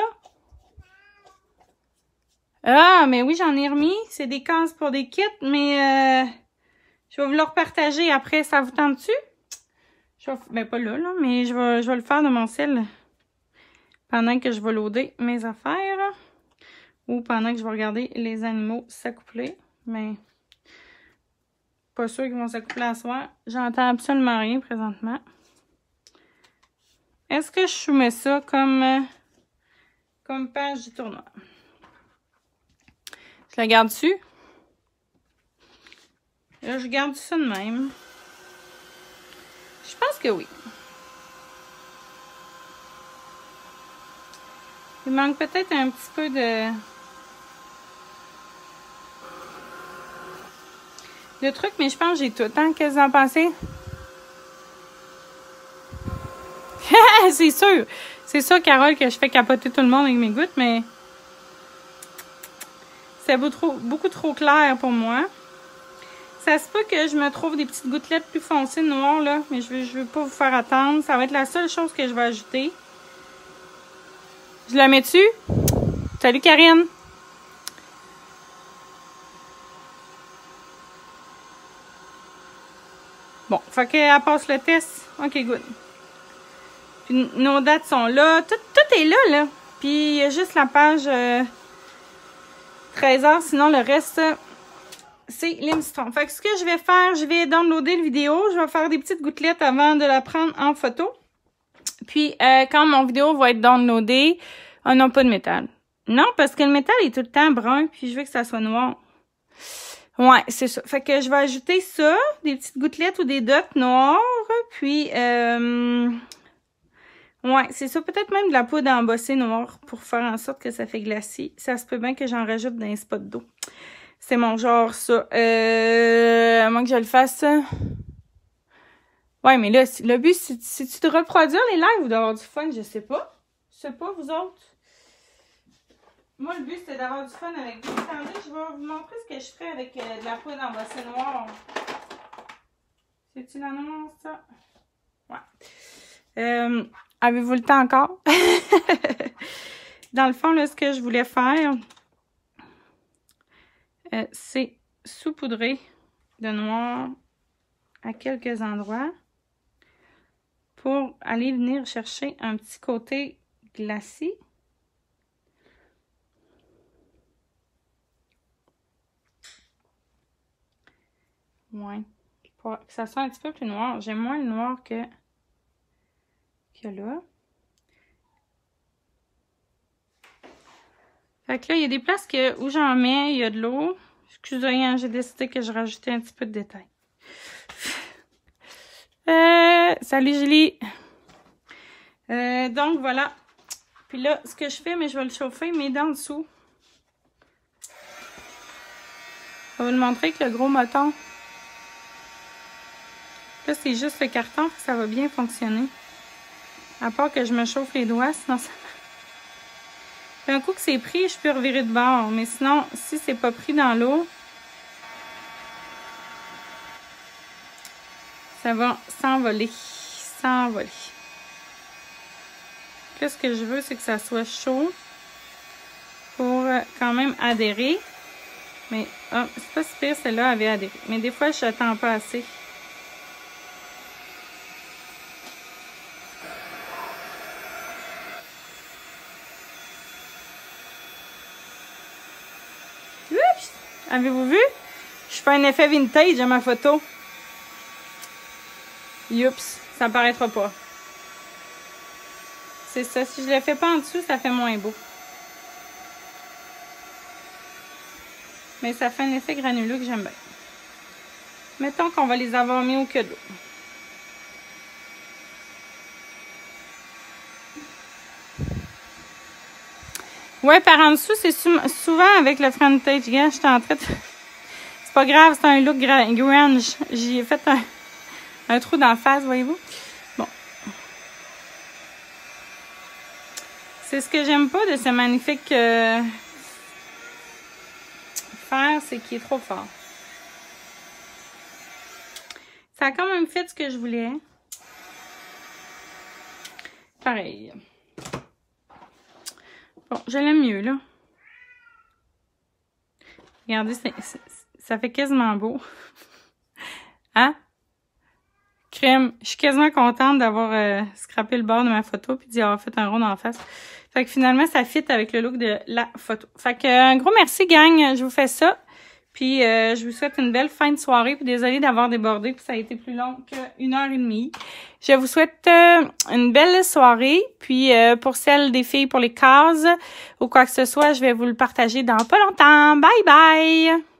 Ah, mais oui, j'en ai remis. C'est des cases pour des kits, mais je vais vous le repartager après. Ça vous tente-tu? Ben, pas là, mais je vais le faire de mon sel pendant que je vais loader mes affaires ou pendant que je vais regarder les animaux s'accoupler. Mais pas sûr qu'ils vont s'accoupler à soir. J'entends absolument rien présentement. Est-ce que je soumets ça comme page du tournoi? Je la garde dessus. Là, je garde ça de même. Je pense que oui. Il manque peut-être un petit peu de trucs, mais je pense que j'ai tout. Hein? Qu'est-ce que vous en pensez? C'est sûr. C'est ça, Carole, que je fais capoter tout le monde avec mes gouttes, mais c'est beaucoup trop clair pour moi. Ça se peut que je me trouve des petites gouttelettes plus foncées noires, là, mais je veux pas vous faire attendre. Ça va être la seule chose que je vais ajouter. Je la mets dessus. Salut, Karine. Bon, fait qu'elle passe le test. OK, good. Puis nos dates sont là. Tout est là. Puis il y a juste la page 13h. Sinon, le reste, c'est Limestone. Fait que ce que je vais faire, je vais downloader le vidéo. Je vais faire des petites gouttelettes avant de la prendre en photo. Puis, quand mon vidéo va être downloadée, on n'a pas de métal. Non, parce que le métal est tout le temps brun. Puis, je veux que ça soit noir. Ouais, c'est ça. Fait que je vais ajouter ça, des petites gouttelettes ou des dots noirs. Puis, ouais, c'est ça. Peut-être même de la poudre embossée noire pour faire en sorte que ça fait glacis. Ça se peut bien que j'en rajoute dans les spots d'eau. C'est mon genre, ça. À moins que je le fasse. Ouais, mais là, le but, c'est-tu de reproduire les lives ou d'avoir du fun? Je sais pas. Je sais pas, vous autres. Moi, le but, c'était d'avoir du fun avec vous. Attendez, je vais vous montrer ce que je ferais avec de la poudre embossée noire. C'est-tu la noire, ça? Ouais. Avez-vous le temps encore? Dans le fond, là, ce que je voulais faire, c'est saupoudrer de noir à quelques endroits pour aller venir chercher un petit côté glacé. Ouais. Pour que ça soit un petit peu plus noir. J'aime moins le noir que là. Fait que là, il y a des places où j'en mets, il y a de l'eau. Excusez, hein, j'ai décidé que je rajoutais un petit peu de détails. Salut Julie! Donc voilà. Puis là, ce que je fais, mais je vais le chauffer, mais dans le dessous. Je vais vous le montrer avec le gros moton. Là, c'est juste le carton, ça va bien fonctionner. À part que je me chauffe les doigts, sinon ça... Un coup que c'est pris, je peux revirer de bord. Mais sinon, si c'est pas pris dans l'eau, ça va s'envoler. S'envoler. Là, ce que je veux, c'est que ça soit chaud pour quand même adhérer. Mais, oh, c'est pas si pire, celle-là avait adhéré. Mais des fois, je n'attends pas assez. Oups! Avez-vous vu? Je fais un effet vintage à ma photo. Youps, ça paraîtra pas. C'est ça. Si je le fais pas en dessous, ça fait moins beau. Mais ça fait un effet granuleux que j'aime bien. Mettons qu'on va les avoir mis au que de l'eau. Ouais, par en dessous, c'est souvent avec le frontage. Regarde, je suis en train de... C'est pas grave, c'est un look grunge. J'y ai fait un trou dans la face, voyez-vous? Bon. C'est ce que j'aime pas de ce magnifique fer, c'est qu'il est trop fort. Ça a quand même fait ce que je voulais. Pareil. Bon, je l'aime mieux, là. Regardez, ça fait quasiment beau. Hein? Crème. Je suis quasiment contente d'avoir scrappé le bord de ma photo puis d'y avoir fait un rond en face. Fait que finalement, ça fit avec le look de la photo. Fait que un gros merci, gang. Je vous fais ça. Puis, je vous souhaite une belle fin de soirée. Puis, désolée d'avoir débordé. Puis, ça a été plus long qu'1h30. Je vous souhaite une belle soirée. Puis, pour celles des filles pour les cases ou quoi que ce soit, je vais vous le partager dans pas longtemps. Bye, bye!